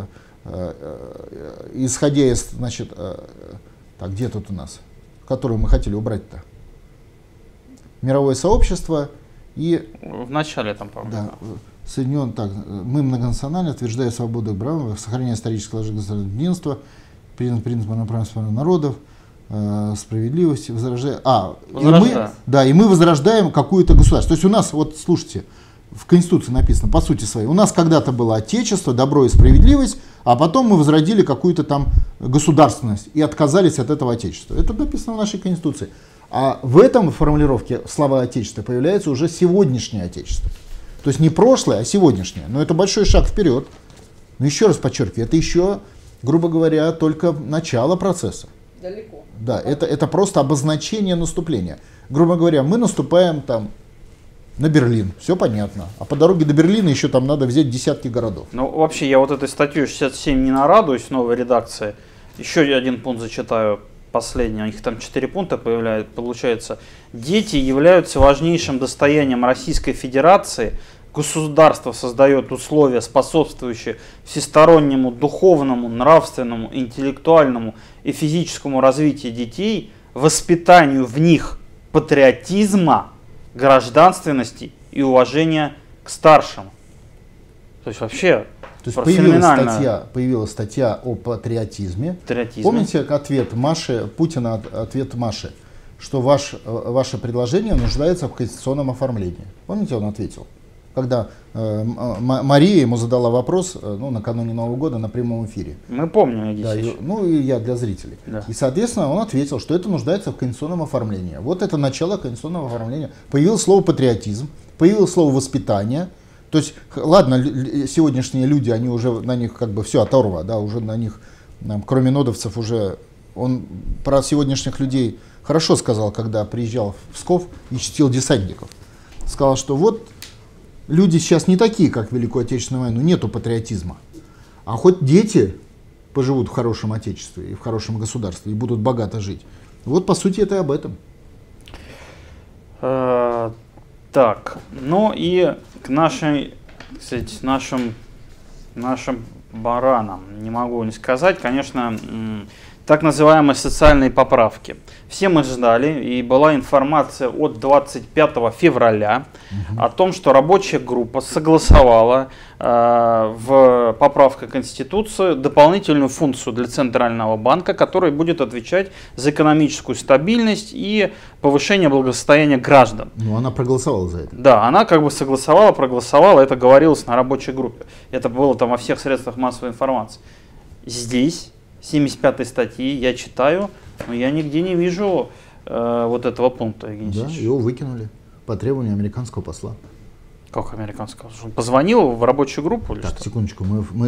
исходя из, значит, так, где тут у нас, которую мы хотели убрать-то? Мировое сообщество и... В начале там, по-моему. Да, Мы многонациональны, утверждая свободу права, сохраняя историческое государственного единства, принципы равноправности народов, справедливости, возрождая. И мы возрождаем какую-то государство. То есть у нас, вот слушайте, в Конституции написано, по сути своей, у нас когда-то было отечество, добро и справедливость, а потом мы возродили какую-то там государственность и отказались от этого отечества. Это написано в нашей Конституции. А в этом формулировке слова отечество появляется уже сегодняшнее отечество. То есть не прошлое, а сегодняшнее. Но это большой шаг вперед. Но еще раз подчеркиваю, это еще, грубо говоря, только начало процесса. Далеко. Да, это просто обозначение наступления. Грубо говоря, мы наступаем там на Берлин, все понятно. А по дороге до Берлина еще там надо взять десятки городов. Ну, вообще, я вот этой статью 67 не нарадуюсь, новой редакции. Еще один пункт зачитаю, последний. У них там 4 пункта получается. Дети являются важнейшим достоянием Российской Федерации. Государство создает условия, способствующие всестороннему духовному, нравственному, интеллектуальному и физическому развитию детей, воспитанию в них патриотизма, гражданственности и уважения к старшим. То есть вообще появилась статья о патриотизме. Помните ответ Маши, Путина, ответ Маши, что ваше предложение нуждается в конституционном оформлении. Помните, он ответил? Когда Мария ему задала вопрос накануне Нового года на прямом эфире. Мы помним, да, и я для зрителей. Да. И, соответственно, он ответил, что это нуждается в конституционном оформлении. Вот это начало конституционного оформления. Появилось слово патриотизм, появилось слово воспитание. То есть, ладно, сегодняшние люди, они уже на них как бы все оторва, да, уже на них, кроме нодовцев, уже он про сегодняшних людей хорошо сказал, когда приезжал в Псков и чтил десантников. Сказал, что вот люди сейчас не такие, как в Великую Отечественную войну, нету патриотизма. А хоть дети поживут в хорошем отечестве и в хорошем государстве и будут богато жить. Вот по сути это и об этом. Так, ну и к нашим баранам не могу не сказать, конечно, так называемые социальные поправки. Все мы ждали, и была информация от 25 февраля о том, что рабочая группа согласовала в поправке Конституции дополнительную функцию для Центрального банка, которая будет отвечать за экономическую стабильность и повышение благосостояния граждан. Ну, она проголосовала за это. Да, она как бы проголосовала, это говорилось на рабочей группе. Это было там во всех средствах массовой информации. Здесь 75-й статьи я читаю, но я нигде не вижу вот этого пункта, Евгений Да, его выкинули по требованию американского посла. Как американского? Он позвонил в рабочую группу или так, что? Секундочку,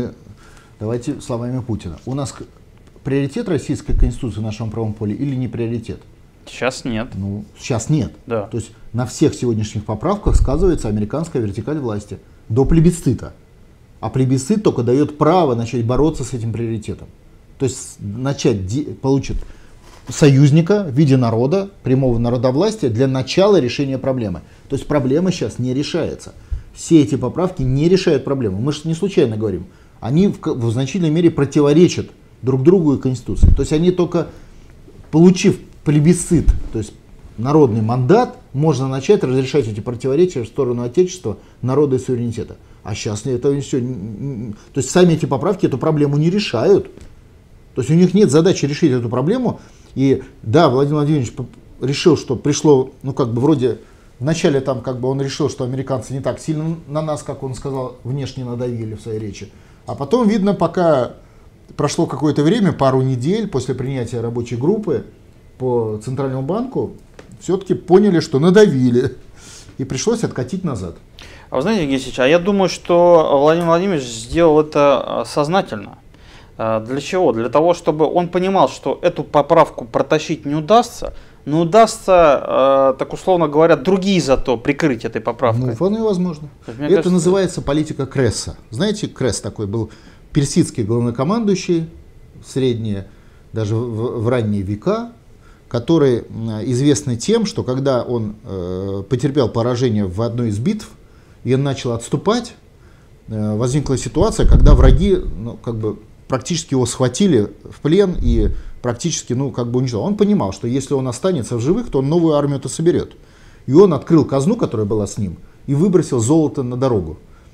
давайте словами Путина. У нас приоритет Российской Конституции в нашем правом поле или не приоритет? Сейчас нет. Ну, сейчас нет. Да. То есть на всех сегодняшних поправках сказывается американская вертикаль власти до плебисцита. А плебисцит только дает право начать бороться с этим приоритетом. То есть получит союзника в виде народа, прямого народовластия для начала решения проблемы. То есть проблема сейчас не решается. Все эти поправки не решают проблему. Мы же не случайно говорим. Они в значительной мере противоречат друг другу и Конституции. То есть они только получив плебисцит, то есть народный мандат, можно начать разрешать эти противоречия в сторону Отечества, народа и суверенитета. А сейчас это все. То есть сами эти поправки эту проблему не решают. То есть у них нет задачи решить эту проблему. И да, Владимир Владимирович решил, что пришло, вроде вначале там он решил, что американцы не так сильно на нас, как он сказал, внешне надавили в своей речи. А потом, видно, пока прошло какое-то время, пару недель после принятия рабочей группы по Центральному банку, все-таки поняли, что надавили. И пришлось откатить назад. А вы знаете, Евгений Алексеевич, я думаю, что Владимир Владимирович сделал это сознательно. Для чего? Для того, чтобы он понимал, что эту поправку протащить не удастся, но удастся, так условно говоря, другие зато прикрыть этой поправкой. Вполне возможно. Это называется политика Кресса. Знаете, Кресс такой был персидский главнокомандующий, средние, даже в ранние века, который известный тем, что когда он потерпел поражение в одной из битв, и он начал отступать, возникла ситуация, когда враги практически его схватили в плен и практически уничтожили. Он понимал, что если он останется в живых, то он новую армию-то соберет. И он открыл казну, которая была с ним, и выбросил золото на дорогу.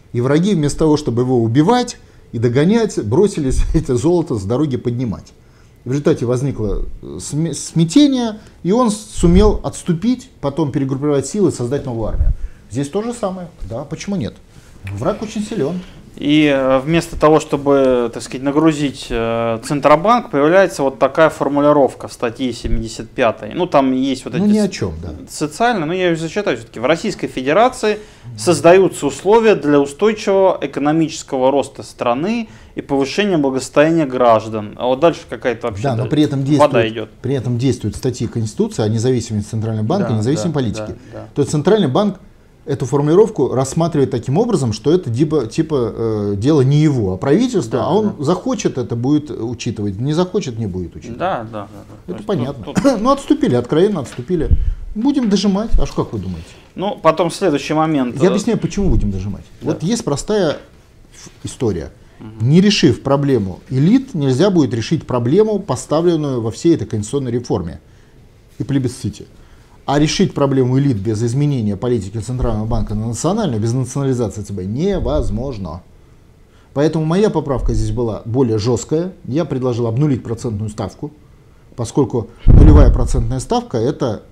И враги вместо того, чтобы его убивать и догонять, бросились это золото с дороги поднимать. В результате возникло смятение, и он сумел отступить, потом перегруппировать силы, создать новую армию. Здесь то же самое. Да, почему нет? Враг очень силен. И вместо того, чтобы, так сказать, нагрузить Центробанк, появляется вот такая формулировка в статье 75. Ну, там есть вот эти ни о чем, да. социально, но я ее зачитаю все-таки. В Российской Федерации создаются условия для устойчивого экономического роста страны и повышения благосостояния граждан. А вот дальше какая-то вообще да, но при этом вода идет. При этом действуют статьи Конституции о независимости Центрального банка, Да, независимой да, политики. да. То есть Центральный банк эту формулировку рассматривает таким образом, что это дело не его, а правительства, Да, а он захочет, это будет учитывать, не захочет, не будет учитывать. Да. Это понятно. Ну, отступили, откровенно отступили. Будем дожимать. А что, как вы думаете? Ну, потом следующий момент. Я объясняю, почему будем дожимать. Да. Вот есть простая история. Не решив проблему элит, нельзя будет решить проблему, поставленную во всей этой конституционной реформе и плебисците. А решить проблему элит без изменения политики Центрального банка на национальную, без национализации ЦБ, невозможно. Поэтому моя поправка здесь была более жесткая. Я предложил обнулить процентную ставку, поскольку нулевая процентная ставка — это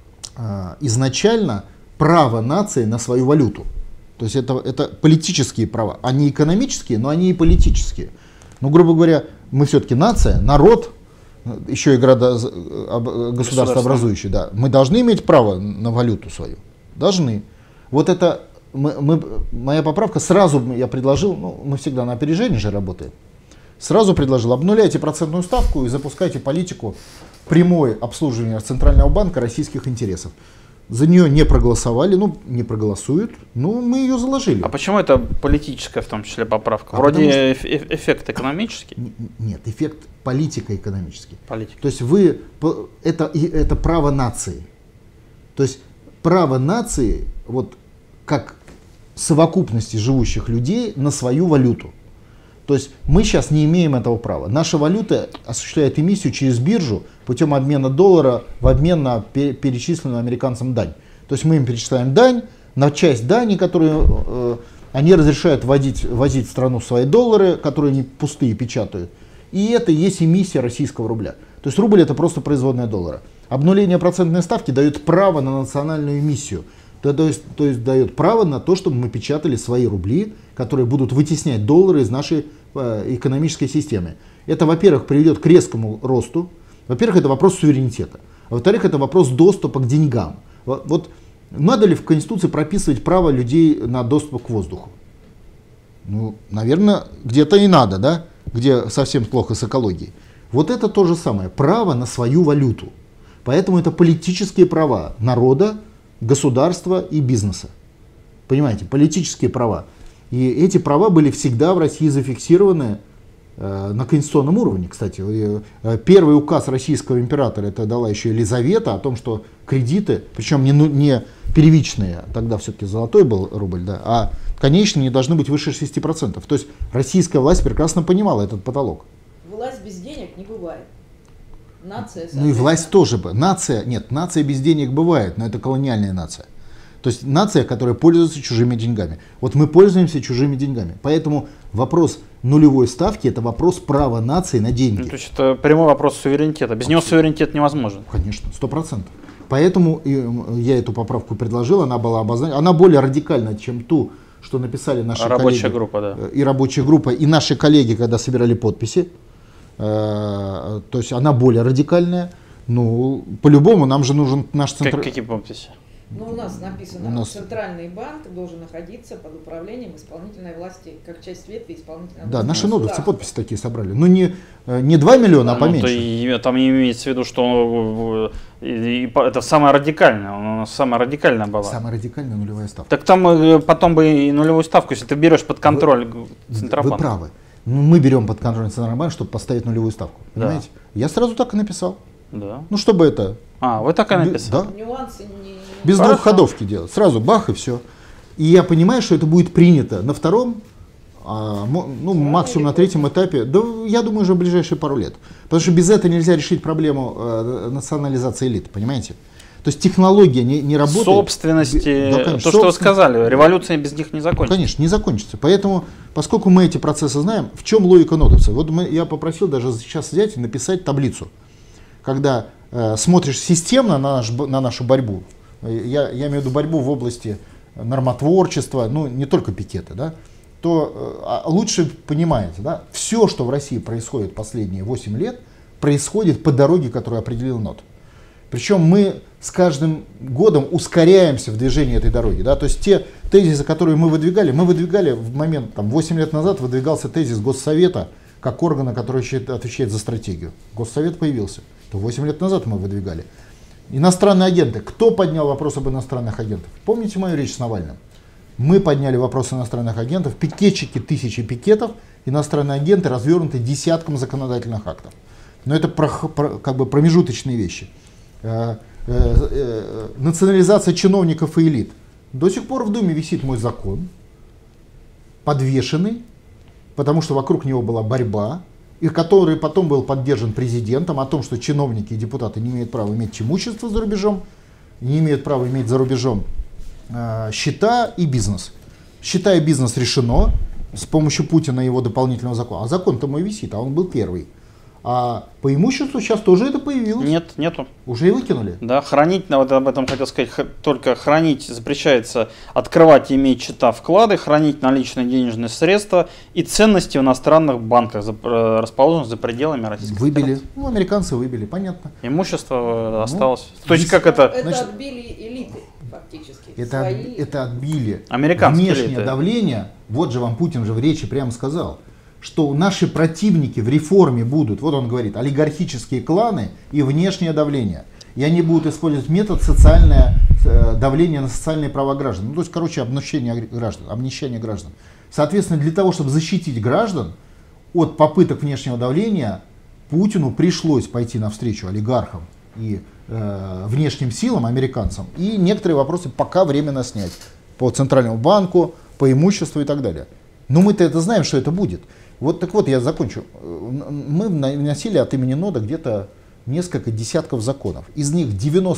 изначально право нации на свою валюту. То есть это политические права. Они экономические, но они и политические. Ну, грубо говоря, мы все-таки нация, народ, еще и государство образующее, да. Мы должны иметь право на валюту свою. Должны. Вот это моя поправка сразу я предложил, ну, мы всегда на опережение же работаем. Сразу предложил: обнуляйте процентную ставку и запускайте политику прямое обслуживание Центрального банка российских интересов. За нее не проголосовали, ну не проголосуют, ну мы ее заложили. А почему это политическая, в том числе, поправка? Вроде эффект экономический? Нет, эффект политико-экономический. Политика. То есть это право нации. То есть право нации, вот как совокупности живущих людей на свою валюту. То есть мы сейчас не имеем этого права. Наша валюта осуществляет эмиссию через биржу путем обмена доллара в обмен на перечисленную американцам дань. То есть мы им перечисляем дань, на часть дани, которую они разрешают возить в страну свои доллары, которые они пустые печатают. И это и есть эмиссия российского рубля. То есть рубль — это просто производная доллара. Обнуление процентной ставки дает право на национальную эмиссию. То есть дает право на то, чтобы мы печатали свои рубли, которые будут вытеснять доллары из нашей экономической системы. Это, во-первых, приведет к резкому росту. Во-первых, это вопрос суверенитета. А во-вторых, это вопрос доступа к деньгам. Вот надо ли в Конституции прописывать право людей на доступ к воздуху? Ну, наверное, где-то и надо, да? Где совсем плохо с экологией. Вот это то же самое. Право на свою валюту. Поэтому это политические права народа, государства и бизнеса. Понимаете, политические права. И эти права были всегда в России зафиксированы на конституционном уровне. Кстати, первый указ российского императора, это дала еще Елизавета, о том, что кредиты, причем не первичные, тогда все-таки золотой был рубль, да, а конечные не должны быть выше 6%. То есть российская власть прекрасно понимала этот потолок. Власть без денег не бывает. Нация, ну и власть тоже. Нация без денег бывает, но это колониальная нация. То есть нация, которая пользуется чужими деньгами. Вот мы пользуемся чужими деньгами. Поэтому вопрос нулевой ставки — это вопрос права нации на деньги. Ну, то есть это прямой вопрос суверенитета. Без него суверенитет невозможен. Конечно, 100%. Поэтому я эту поправку предложил, она была обозначена. Она более радикальна, чем ту, что написали наши коллеги. Рабочая группа, да. И рабочая группа, и наши коллеги, когда собирали подписи. То есть она более радикальная. Ну, по-любому нам же нужен наш центр. Какие подписи? Ну, у нас написано, Центральный банк должен находиться под управлением исполнительной власти, как часть ветви исполнительной власти. Да, наши нодовцы подписи такие собрали. Ну, не 2 миллиона, а поменьше. Ну, там имеется в виду, что это самая радикальная, у нас самая радикальная была. Самая радикальная нулевая ставка. Так там потом бы и нулевую ставку, если ты берешь под контроль Центробанк. Вы правы. Мы берем под контроль Центральный банк, чтобы поставить нулевую ставку. Да. Понимаете? Я сразу так и написал. Да. Ну, чтобы это... Вы так и написали? Да. Нюансы не... Без двухходовки делать. Сразу бах и все. И я понимаю, что это будет принято на втором, максимум на третьем этапе. Да, я думаю, уже в ближайшие пару лет. Потому что без этого нельзя решить проблему национализации элит, понимаете? То есть технология не работает. Собственности, Да, конечно, что вы сказали, революция без них не закончится. Конечно, не закончится. Поэтому, поскольку мы эти процессы знаем, в чем логика нотовца? Вот я попросил даже сейчас взять и написать таблицу. Когда смотришь системно на нашу борьбу, я имею в виду борьбу в области нормотворчества, ну не только пикеты, да, то лучше понимаете, да, все, что в России происходит последние 8 лет, происходит по дороге, которую определил НОТ. Причем мы с каждым годом ускоряемся в движении этой дороги. Да? То есть те тезисы, которые мы выдвигали в момент, 8 лет назад выдвигался тезис Госсовета, как органа, который отвечает за стратегию. Госсовет появился. Это 8 лет назад мы выдвигали. Иностранные агенты. Кто поднял вопрос об иностранных агентах? Помните мою речь с Навальным? Мы подняли вопрос иностранных агентов. Пикетчики, тысячи пикетов, иностранные агенты развернуты десятком законодательных актов. Но это как бы промежуточные вещи. Национализация чиновников и элит. До сих пор в Думе висит мой закон, подвешенный, потому что вокруг него была борьба, и который потом был поддержан президентом, о том, что чиновники и депутаты не имеют права иметь имущество за рубежом, не имеют права иметь за рубежом счета и бизнес. Счета и бизнес решено с помощью Путина и его дополнительного закона. А закон-то мой висит, а он был первый. А по имуществу сейчас тоже это появилось? Нет, нету. Уже и выкинули? Да, хранить, вот об этом хотел сказать, только хранить запрещается, открывать и иметь счета вклады, хранить наличные денежные средства и ценности в иностранных банках, расположенных за пределами Российской Выбили. Федерации. Ну, американцы выбили, понятно. Имущество осталось. То есть как это? Это Значит, отбили элиты фактически. Это отбили. Американские Внешнее элиты. давление, вот же вам Путин же в речи прямо сказал, что наши противники в реформе будут, вот он говорит, олигархические кланы и внешнее давление. И они будут использовать метод социальное давление на социальные права граждан. Ну, то есть, короче, обнищание граждан. Соответственно, для того, чтобы защитить граждан от попыток внешнего давления, Путину пришлось пойти навстречу олигархам и внешним силам, американцам, и некоторые вопросы пока временно снять по Центральному банку, по имуществу и так далее. Но мы-то это знаем, что это будет. Вот так вот, я закончу. Мы вносили от имени НОДА где-то несколько десятков законов. Из них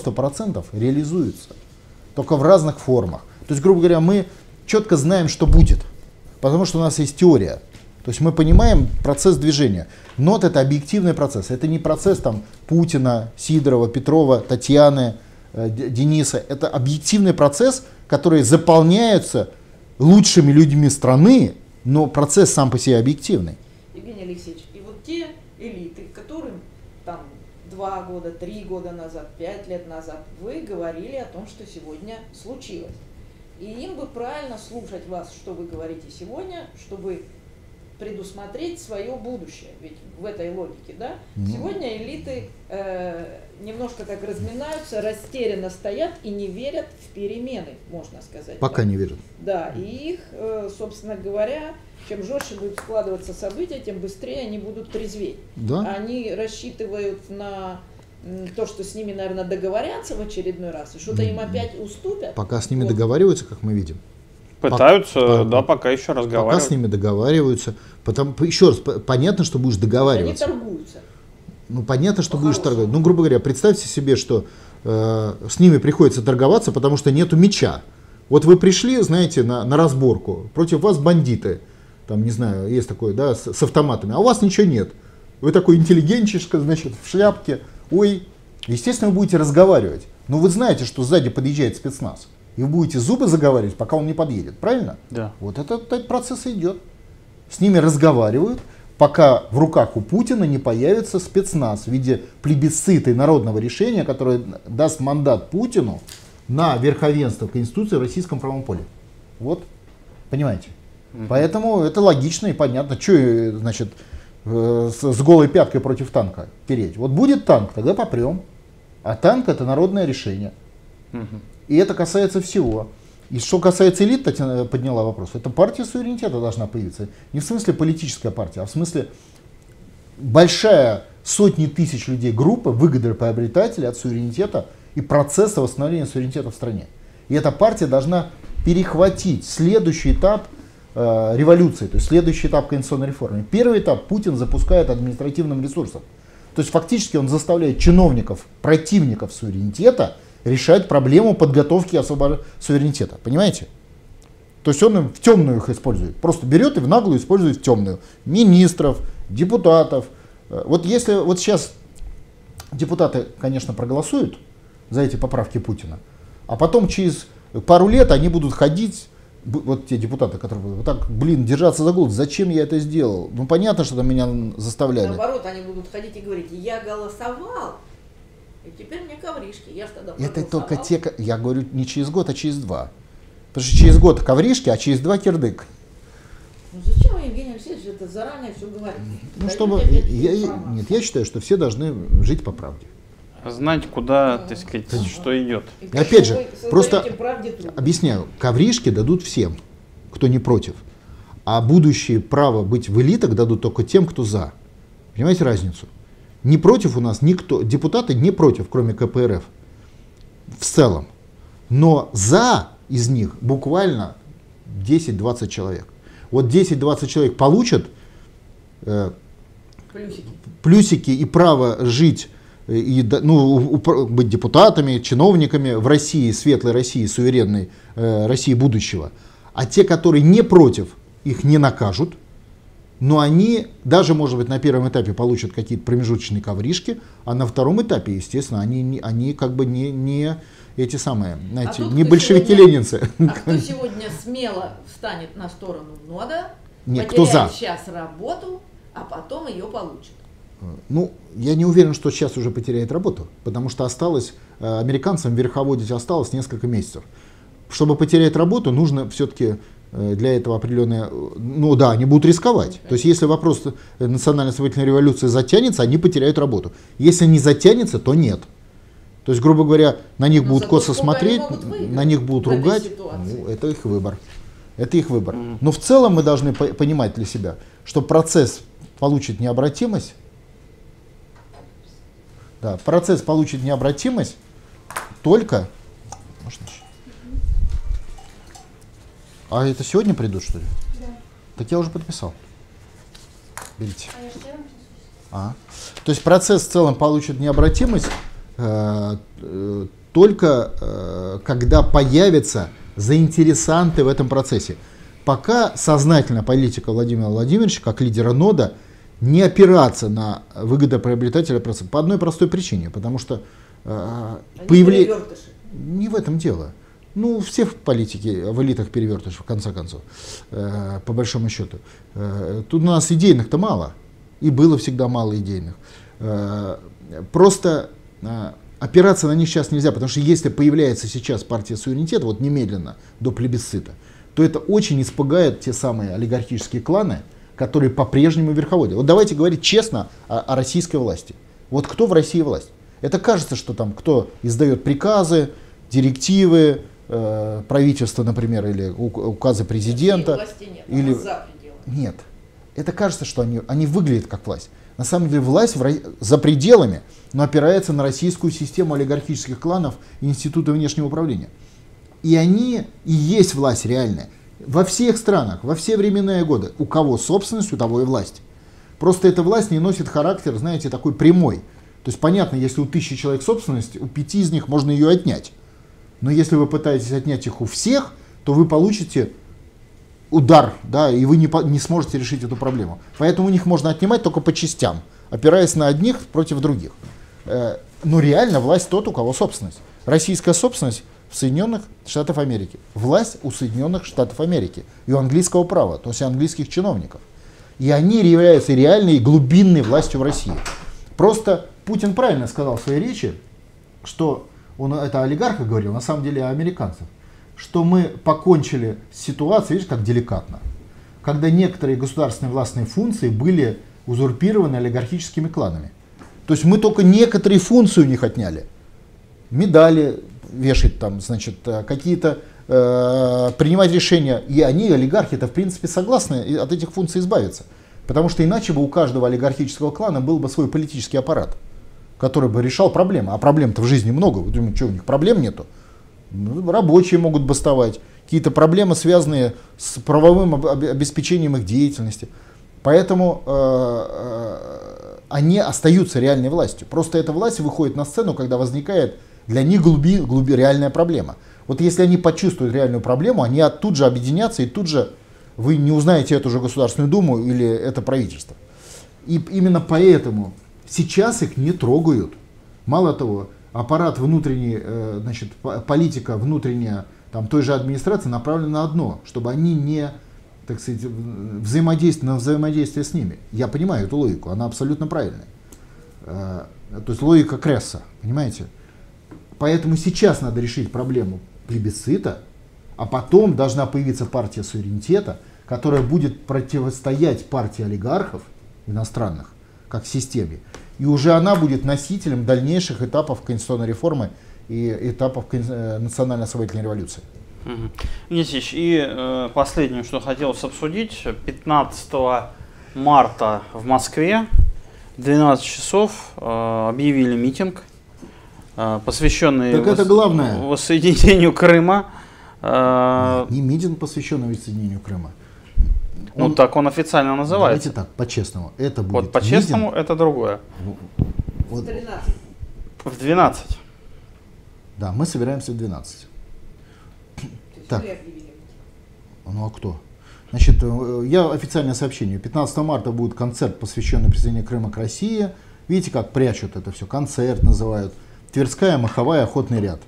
90% реализуются, только в разных формах. То есть, грубо говоря, мы четко знаем, что будет, потому что у нас есть теория. То есть мы понимаем процесс движения. НОД — это объективный процесс. Это не процесс там Путина, Сидорова, Петрова, Татьяны, Дениса. Это объективный процесс, который заполняется лучшими людьми страны, но процесс сам по себе объективный. Евгений Алексеевич, и вот те элиты, которым там 2 года, 3 года назад, 5 лет назад вы говорили о том, что сегодня случилось. И им бы правильно слушать вас, что вы говорите сегодня, чтобы предусмотреть свое будущее. Ведь в этой логике, да? Сегодня элиты немножко так разминаются, растерянно стоят и не верят в перемены, можно сказать. Пока не верят. Да, и их, собственно говоря, чем жестче будут складываться события, тем быстрее они будут трезветь. Да? Они рассчитывают на то, что с ними, наверное, договорятся в очередной раз, и что-то им опять уступят. Пока с ними договариваются, как мы видим. Пытаются, пока еще разговаривают. Пока с ними договариваются. Еще раз, понятно, что будешь договариваться. Они торгуются. Ну, понятно, что будешь торговать. Ну, грубо говоря, представьте себе, что с ними приходится торговаться, потому что нету меча. Вот вы пришли, знаете, на разборку, против вас бандиты, там, не знаю, есть такое, да, с автоматами, а у вас ничего нет. Вы такой интеллигентчишка, значит, в шляпке. Ой, естественно, вы будете разговаривать. Но вы знаете, что сзади подъезжает спецназ. И вы будете зубы заговаривать, пока он не подъедет. Правильно? Да. Вот этот процесс идет. С ними разговаривают, пока в руках у Путина не появится спецназ в виде плебисцита и народного решения, которое даст мандат Путину на верховенство Конституции в российском правом поле. Вот. Понимаете? Поэтому это логично и понятно. Что, значит, с голой пяткой против танка переть? Вот будет танк, тогда попрем. А танк — это народное решение. И это касается всего. И что касается элит, Татьяна подняла вопрос, это партия суверенитета должна появиться. Не в смысле политическая партия, а в смысле большая, сотни тысяч людей группа, выгодоприобретателей от суверенитета и процесса восстановления суверенитета в стране. И эта партия должна перехватить следующий этап революции, то есть следующий этап конституционной реформы. Первый этап Путин запускает административным ресурсом. То есть фактически он заставляет чиновников, противников суверенитета решать проблему подготовки суверенитета. Понимаете? То есть он в темную их использует. Просто берет и в наглую использует в темную. Министров, депутатов. Вот если вот сейчас депутаты, конечно, проголосуют за эти поправки Путина, а потом через пару лет они будут ходить, вот те депутаты, которые будут вот так, держаться за голову, зачем я это сделал? Ну понятно, что там меня заставляли. Наоборот, они будут ходить и говорить, я голосовал, и теперь мне ковришки, я ж тогда Это проголосовал. только те, я говорю, не через год, а через 2. Потому что через год ковришки, а через 2 кирдык. Ну зачем вы, Евгений Алексеевич, это заранее все говорите? Ну, Даете чтобы, опять информацию. нет, я считаю, что все должны жить по правде. Знать, куда, так сказать, что идет. И И опять же, вы создаете просто правде труд. объясняю, ковришки дадут всем, кто не против. А будущее право быть в элитах дадут только тем, кто за. Понимаете разницу? Не против у нас никто, депутаты не против, кроме КПРФ, в целом. Но за из них буквально 10-20 человек. Вот 10-20 человек получат плюсики и право жить, и, быть депутатами, чиновниками в России, светлой России, суверенной России будущего. А те, которые не против, их не накажут, но они даже, может быть, на первом этапе получат какие-то промежуточные ковришки, а на втором этапе, естественно, они как бы не эти самые, знаете, не большевики-ленинцы. А кто сегодня смело встанет на сторону нода, Нет, кто потеряет за? сейчас работу, а потом ее получит? Ну, я не уверен, что сейчас уже потеряет работу, потому что осталось, американцам верховодить осталось несколько месяцев. Чтобы потерять работу, нужно все-таки для этого определенное, ну да, они будут рисковать. То есть если вопрос национально-освободительной революции затянется, они потеряют работу. Если не затянется, то нет. То есть, грубо говоря, на них будут косо смотреть, на них будут ругать. Ну, это их выбор. Это их выбор. Но в целом мы должны понимать для себя, что процесс получит необратимость. Да, процесс получит необратимость только... Можно еще? А это сегодня придут, что ли? Да. Так я уже подписал. Берите. А я же первым То есть процесс в целом получит необратимость только когда появятся заинтересанты в этом процессе. Пока сознательно политика Владимира Владимировича, как лидера нода, не опираться на выгодоприобретателя процесса. По одной простой причине. Потому что появление... Не в этом дело. Ну, все в политике, в элитах перевертыши, в конце концов, по большому счету. Тут у нас идейных-то мало. И было всегда мало идейных. Просто опираться на них сейчас нельзя, потому что если появляется сейчас партия суверенитета, вот немедленно, до плебисцита, то это очень испугает те самые олигархические кланы, которые по-прежнему верховодят. Вот давайте говорить честно о российской власти. Вот кто в России власть? Это кажется, что там кто издает приказы, директивы, правительства, например, или указы президента. Или... Нет. Это кажется, что они выглядят как власть. На самом деле власть за пределами, но опирается на российскую систему олигархических кланов и институты внешнего управления. И они и есть власть реальная. Во всех странах, во все временные годы. У кого собственность, у того и власть. Просто эта власть не носит характер, знаете, такой прямой. То есть понятно, если у 1000 человек собственность, у 5 из них можно ее отнять. Но если вы пытаетесь отнять их у всех, то вы получите удар, да, и вы не сможете решить эту проблему. Поэтому у них можно отнимать только по частям, опираясь на одних против других. Но реально власть тот, у кого собственность. Российская собственность в Соединенных Штатах Америки. Власть у Соединенных Штатов Америки. И у английского права, то есть английских чиновников. И они являются реальной и глубинной властью в России. Просто Путин правильно сказал в своей речи, что он это олигархов говорил, на самом деле о американцах, что мы покончили с ситуацией, видишь, как деликатно, когда некоторые государственные властные функции были узурпированы олигархическими кланами. То есть мы только некоторые функции у них отняли. Медали вешать там, значит, какие-то принимать решения. И они, олигархи, это в принципе согласны от этих функций избавиться. Потому что иначе бы у каждого олигархического клана был бы свой политический аппарат, который бы решал проблемы. А проблем-то в жизни много. Вы думаете, что у них проблем нету? Ну, рабочие могут бастовать. Какие-то проблемы, связанные с правовым обеспечением их деятельности. Поэтому они остаются реальной властью. Просто эта власть выходит на сцену, когда возникает Для них реальная проблема. Вот если они почувствуют реальную проблему, они тут же объединятся, и тут же вы не узнаете эту же Государственную Думу или это правительство. И именно поэтому сейчас их не трогают. Мало того, аппарат внутренний, значит, политика внутренняя там, той же администрации направлена на одно, чтобы они не, так сказать, взаимодействие с ними. Я понимаю эту логику, она абсолютно правильная. То есть логика Кресса, понимаете? Поэтому сейчас надо решить проблему плебисцита, а потом должна появиться партия суверенитета, которая будет противостоять партии олигархов иностранных, как системе. И уже она будет носителем дальнейших этапов конституционной реформы и этапов национально-освободительной революции. Никитич, и последнее, что хотелось обсудить. 15 марта в Москве в 12 часов объявили митинг, посвященный воссоединению Крыма. Нет, не митинг, посвященный воссоединению Крыма. Ну так он официально называется. Давайте так, по-честному. Это будет вот по-честному митинг. Это другое. В 13. В 12. Да, мы собираемся в 12. Так. Ну а кто? Значит, я официальное сообщение. 15 марта будет концерт, посвященный присоединению Крыма к России. Видите, как прячут это все. Концерт называют. Тверская, Маховая, охотный ряд.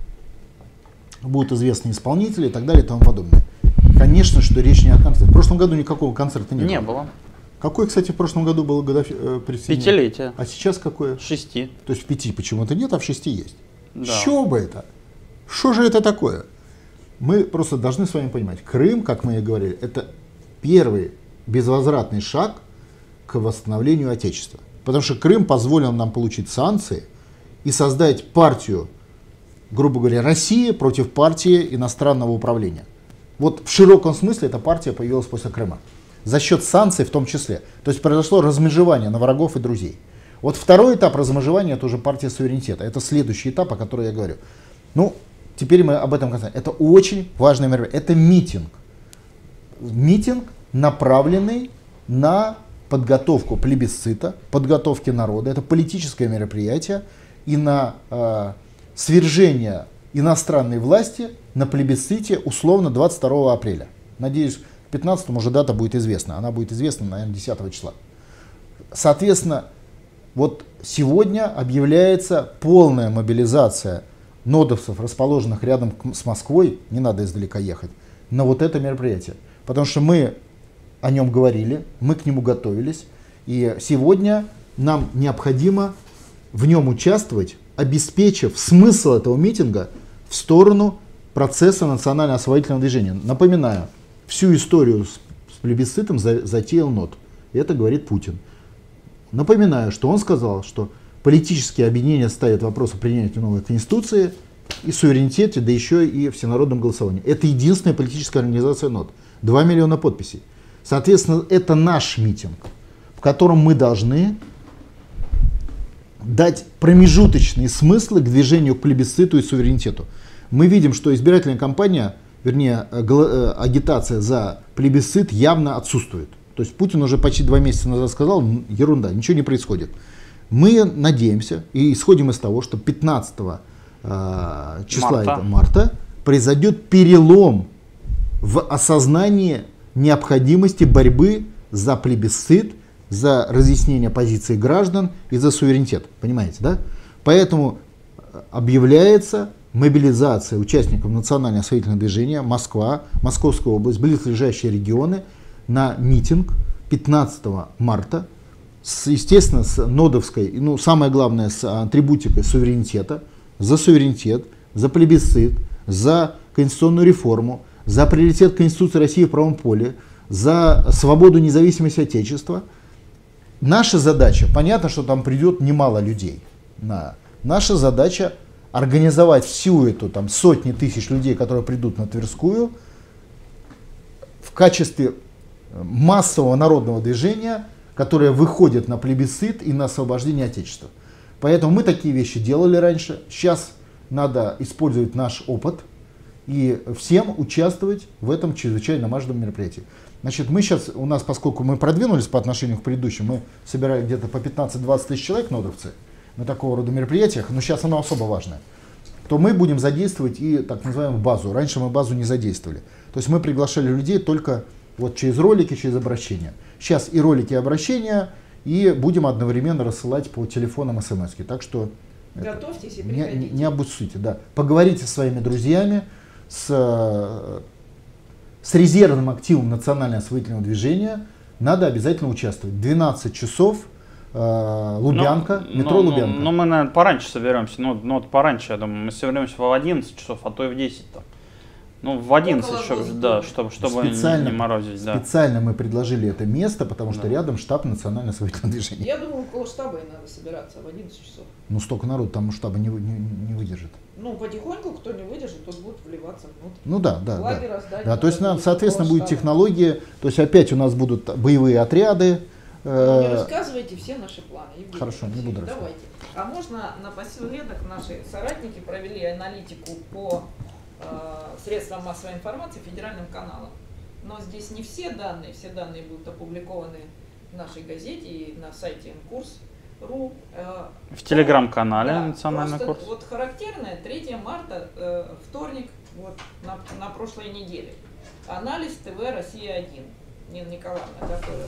Будут известные исполнители и так далее и тому подобное. Конечно, что речь не о концерте. В прошлом году никакого концерта не было. Не было. Какой, кстати, в прошлом году было присоединение? Пятилетие. А сейчас какое? 6. То есть в 5 почему-то нет, а в 6 есть. Да. Что бы это? Что же это такое? Мы просто должны с вами понимать, Крым, как мы и говорили, это первый безвозвратный шаг к восстановлению Отечества. Потому что Крым позволил нам получить санкции и создать партию, грубо говоря, России против партии иностранного управления. Вот в широком смысле эта партия появилась после Крыма. За счет санкций в том числе. То есть произошло размежевание на врагов и друзей. Вот второй этап размежевания — это уже партия суверенитета. Это следующий этап, о котором я говорю. Ну, теперь мы об этом касаемся. Это очень важное мероприятие. Это митинг. Митинг, направленный на подготовку плебисцита, подготовки народа. Это политическое мероприятие. И на свержение иностранной власти на плебисците условно 22 апреля. Надеюсь, к 15-му уже дата будет известна. Она будет известна, наверное, 10 числа. Соответственно, вот сегодня объявляется полная мобилизация нодовцев, расположенных рядом с Москвой, не надо издалека ехать, на вот это мероприятие. Потому что мы о нем говорили, мы к нему готовились, и сегодня нам необходимо в нем участвовать, обеспечив смысл этого митинга в сторону процесса национально-освободительного движения. Напоминаю, всю историю с плебисцитом затеял НОТ. И это говорит Путин. Напоминаю, что он сказал, что политические объединения ставят вопрос о принятии новой конституции и суверенитете, да еще и всенародном голосовании. Это единственная политическая организация НОТ. 2 миллиона подписей. Соответственно, это наш митинг, в котором мы должны дать промежуточные смыслы к движению к плебисциту и суверенитету. Мы видим, что избирательная кампания, вернее, агитация за плебисцит явно отсутствует. То есть Путин уже почти 2 месяца назад сказал, ерунда, ничего не происходит. Мы надеемся и исходим из того, что 15 числа марта произойдет перелом в осознании необходимости борьбы за плебисцит, за разъяснение позиции граждан и за суверенитет. Понимаете, да? Поэтому объявляется мобилизация участников национально-освободительного движения Москва, Московская область, близлежащие регионы на митинг 15 марта, естественно, с нодовской, ну, самое главное, с атрибутикой суверенитета, за суверенитет, за плебисцит, за конституционную реформу, за приоритет Конституции России в правом поле, за свободу и независимость Отечества. Наша задача, понятно, что там придет немало людей. Наша задача организовать всю эту там, сотни тысяч людей, которые придут на Тверскую, в качестве массового народного движения, которое выходит на плебисцит и на освобождение Отечества. Поэтому мы такие вещи делали раньше. Сейчас надо использовать наш опыт и всем участвовать в этом чрезвычайно важном мероприятии. Значит, мы сейчас, у нас, поскольку мы продвинулись по отношению к предыдущим, мы собирали где-то по 15-20 тысяч человек, нодовцы, на такого рода мероприятиях, но сейчас оно особо важное. то мы будем задействовать и так называемую базу. Раньше мы базу не задействовали. То есть мы приглашали людей только вот через ролики, через обращения. Сейчас и ролики, и обращения, и будем одновременно рассылать по телефонам смс-ки. Так что готовьтесь и приходите. Не обуссуйте, да. Поговорите со своими друзьями, с резервным активом национального освоительного движения. Надо обязательно участвовать. 12 часов. Лубянка, метро Лубянка. Ну, мы, наверное, пораньше соберемся. Ну, вот пораньше, я думаю, мы соберемся в 11 часов, а то и в 10 там. Ну, в 11 еще, да, чтобы не морозить. Да. Специально мы предложили это место, потому что рядом штаб национального освоительного движения. Я думаю, около штаба и надо собираться в 11 часов. Ну, столько народу там штаба не выдержит. Ну, потихоньку, кто не выдержит, тот будет вливаться внутрь. Ну да. Раздать, то есть, соответственно, будет технология, то есть опять у нас будут боевые отряды. Не рассказывайте все наши планы. Евгений Хорошо, не буду рассказывать. Давайте. А можно напоследок наши соратники провели аналитику по средствам массовой информации федеральным каналам. Но здесь не все данные будут опубликованы в нашей газете и на сайте НКурс.ру. В телеграм-канале национальный курс. Вот характерное 3 марта, вторник, вот на прошлой неделе. Анализ ТВ «Россия-1». Нина Николаевна готовила.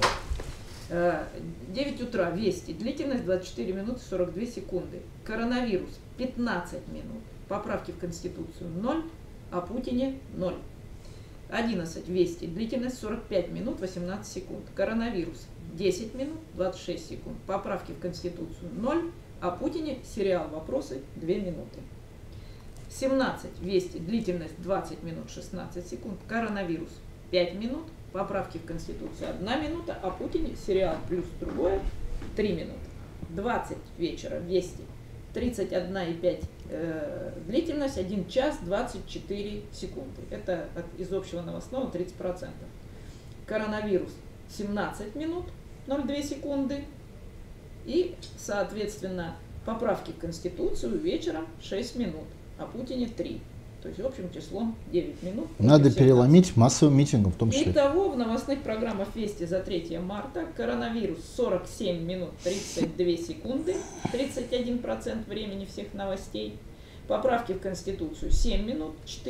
9 утра, Вести, длительность 24 минуты 42 секунды. Коронавирус 15 минут. Поправки в Конституцию 0, о Путине 0. 11, Вести, длительность 45 минут 18 секунд. Коронавирус 10 минут 26 секунд. Поправки в Конституцию 0, о Путине сериал «Вопросы» 2 минуты. 17, Вести, длительность 20 минут 16 секунд. Коронавирус 5 минут. Поправки в Конституцию 1 минута, о Путине сериал плюс другое 3 минуты. 20 вечера, Вести, 31,5 длительность, 1 час 24 секунды. Это из общего новостного 30%. Коронавирус 17 минут 0,2 секунды. И, соответственно, поправки в Конституцию вечером 6 минут, о Путине 3. То есть общим числом 9 минут. Надо переломить массовым митингом в том числе. Итого в новостных программах Вести за 3 марта коронавирус 47 минут 32 секунды, 31% времени всех новостей. Поправки в Конституцию 7 минут,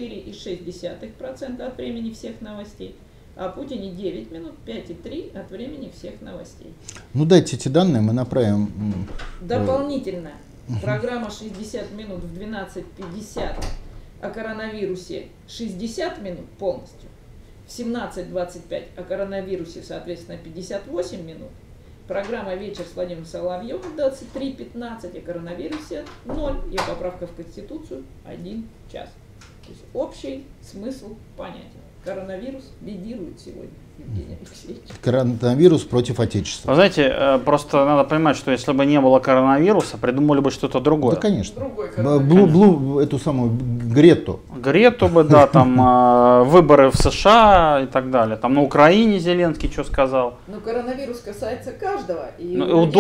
4,6% от времени всех новостей. А Путине 9 минут, 5,3 от времени всех новостей. Ну дайте эти данные, мы направим. Дополнительно программа 60 минут в 12:50 о коронавирусе 60 минут полностью, в 17:25 о коронавирусе, соответственно, 58 минут. Программа «Вечер» с Владимиром Соловьевым 23:15 о коронавирусе 0 и поправка в Конституцию 1 час. То есть общий смысл понятен. Коронавирус лидирует сегодня, Евгений Алексеевич. Коронавирус против Отечества. Вы знаете, просто надо понимать, что если бы не было коронавируса, придумали бы что-то другое. Да, конечно. Другой эту самую Грету. Грету бы, да, там выборы в США и так далее. Там на Украине Зеленский что сказал. Но коронавирус касается каждого. И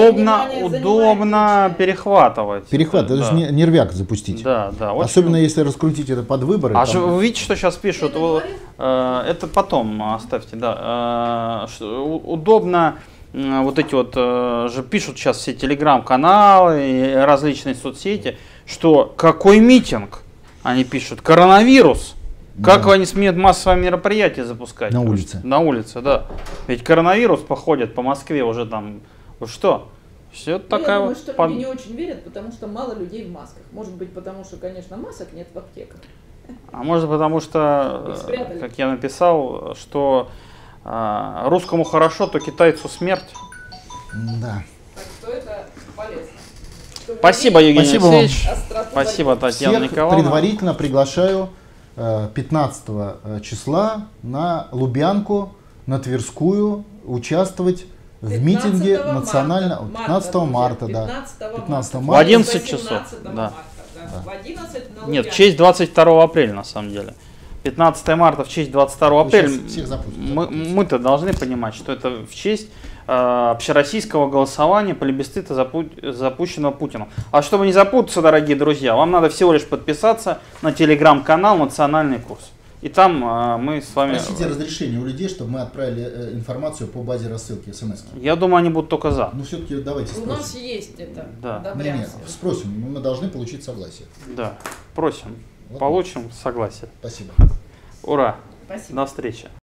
удобно перехватывать. Перехватывать, да. то есть нервяк запустить. Да. Особенно если раскрутить это под выборы. А там... вы видите, что сейчас пишут? Это потом оставьте, да. Удобно, вот эти вот, же пишут сейчас все телеграм-каналы и различные соцсети, что какой митинг? Они пишут, коронавирус. Как они смеют массовое мероприятие запускать? На улице. На улице, да. Ведь коронавирус походит по Москве уже там, что? Все такая. Я думаю, что люди не очень верят, потому что мало людей в масках. Может быть, потому что, конечно, масок нет в аптеках. А может потому что, как я написал, что русскому хорошо, то китайцу смерть. Да. Так что это полезно. Спасибо, Евгений Алексеевич. Спасибо, Татьяна Всех Николаевна. предварительно приглашаю 15 числа на Лубянку, на Тверскую участвовать в митинге национального 15 марта, да. 15 марта. В 11 часов. Да. В 11 на Нет, в честь 22 апреля на самом деле. 15 марта в честь 22 апреля. Мы-то должны понимать, что это в честь общероссийского голосования плебисцита, запущенного Путиным. А чтобы не запутаться, дорогие друзья, вам надо всего лишь подписаться на телеграм-канал «Национальный курс». И там мы с вами... Просите разрешения у людей, чтобы мы отправили информацию по базе рассылки смс. Я думаю, они будут только за. Ну все-таки давайте У спросим. нас есть это. Да. Нет, Добрянцы. спросим, мы должны получить согласие. Да, просим. Ладно. Получим согласие. Спасибо. Ура. Спасибо. До встречи.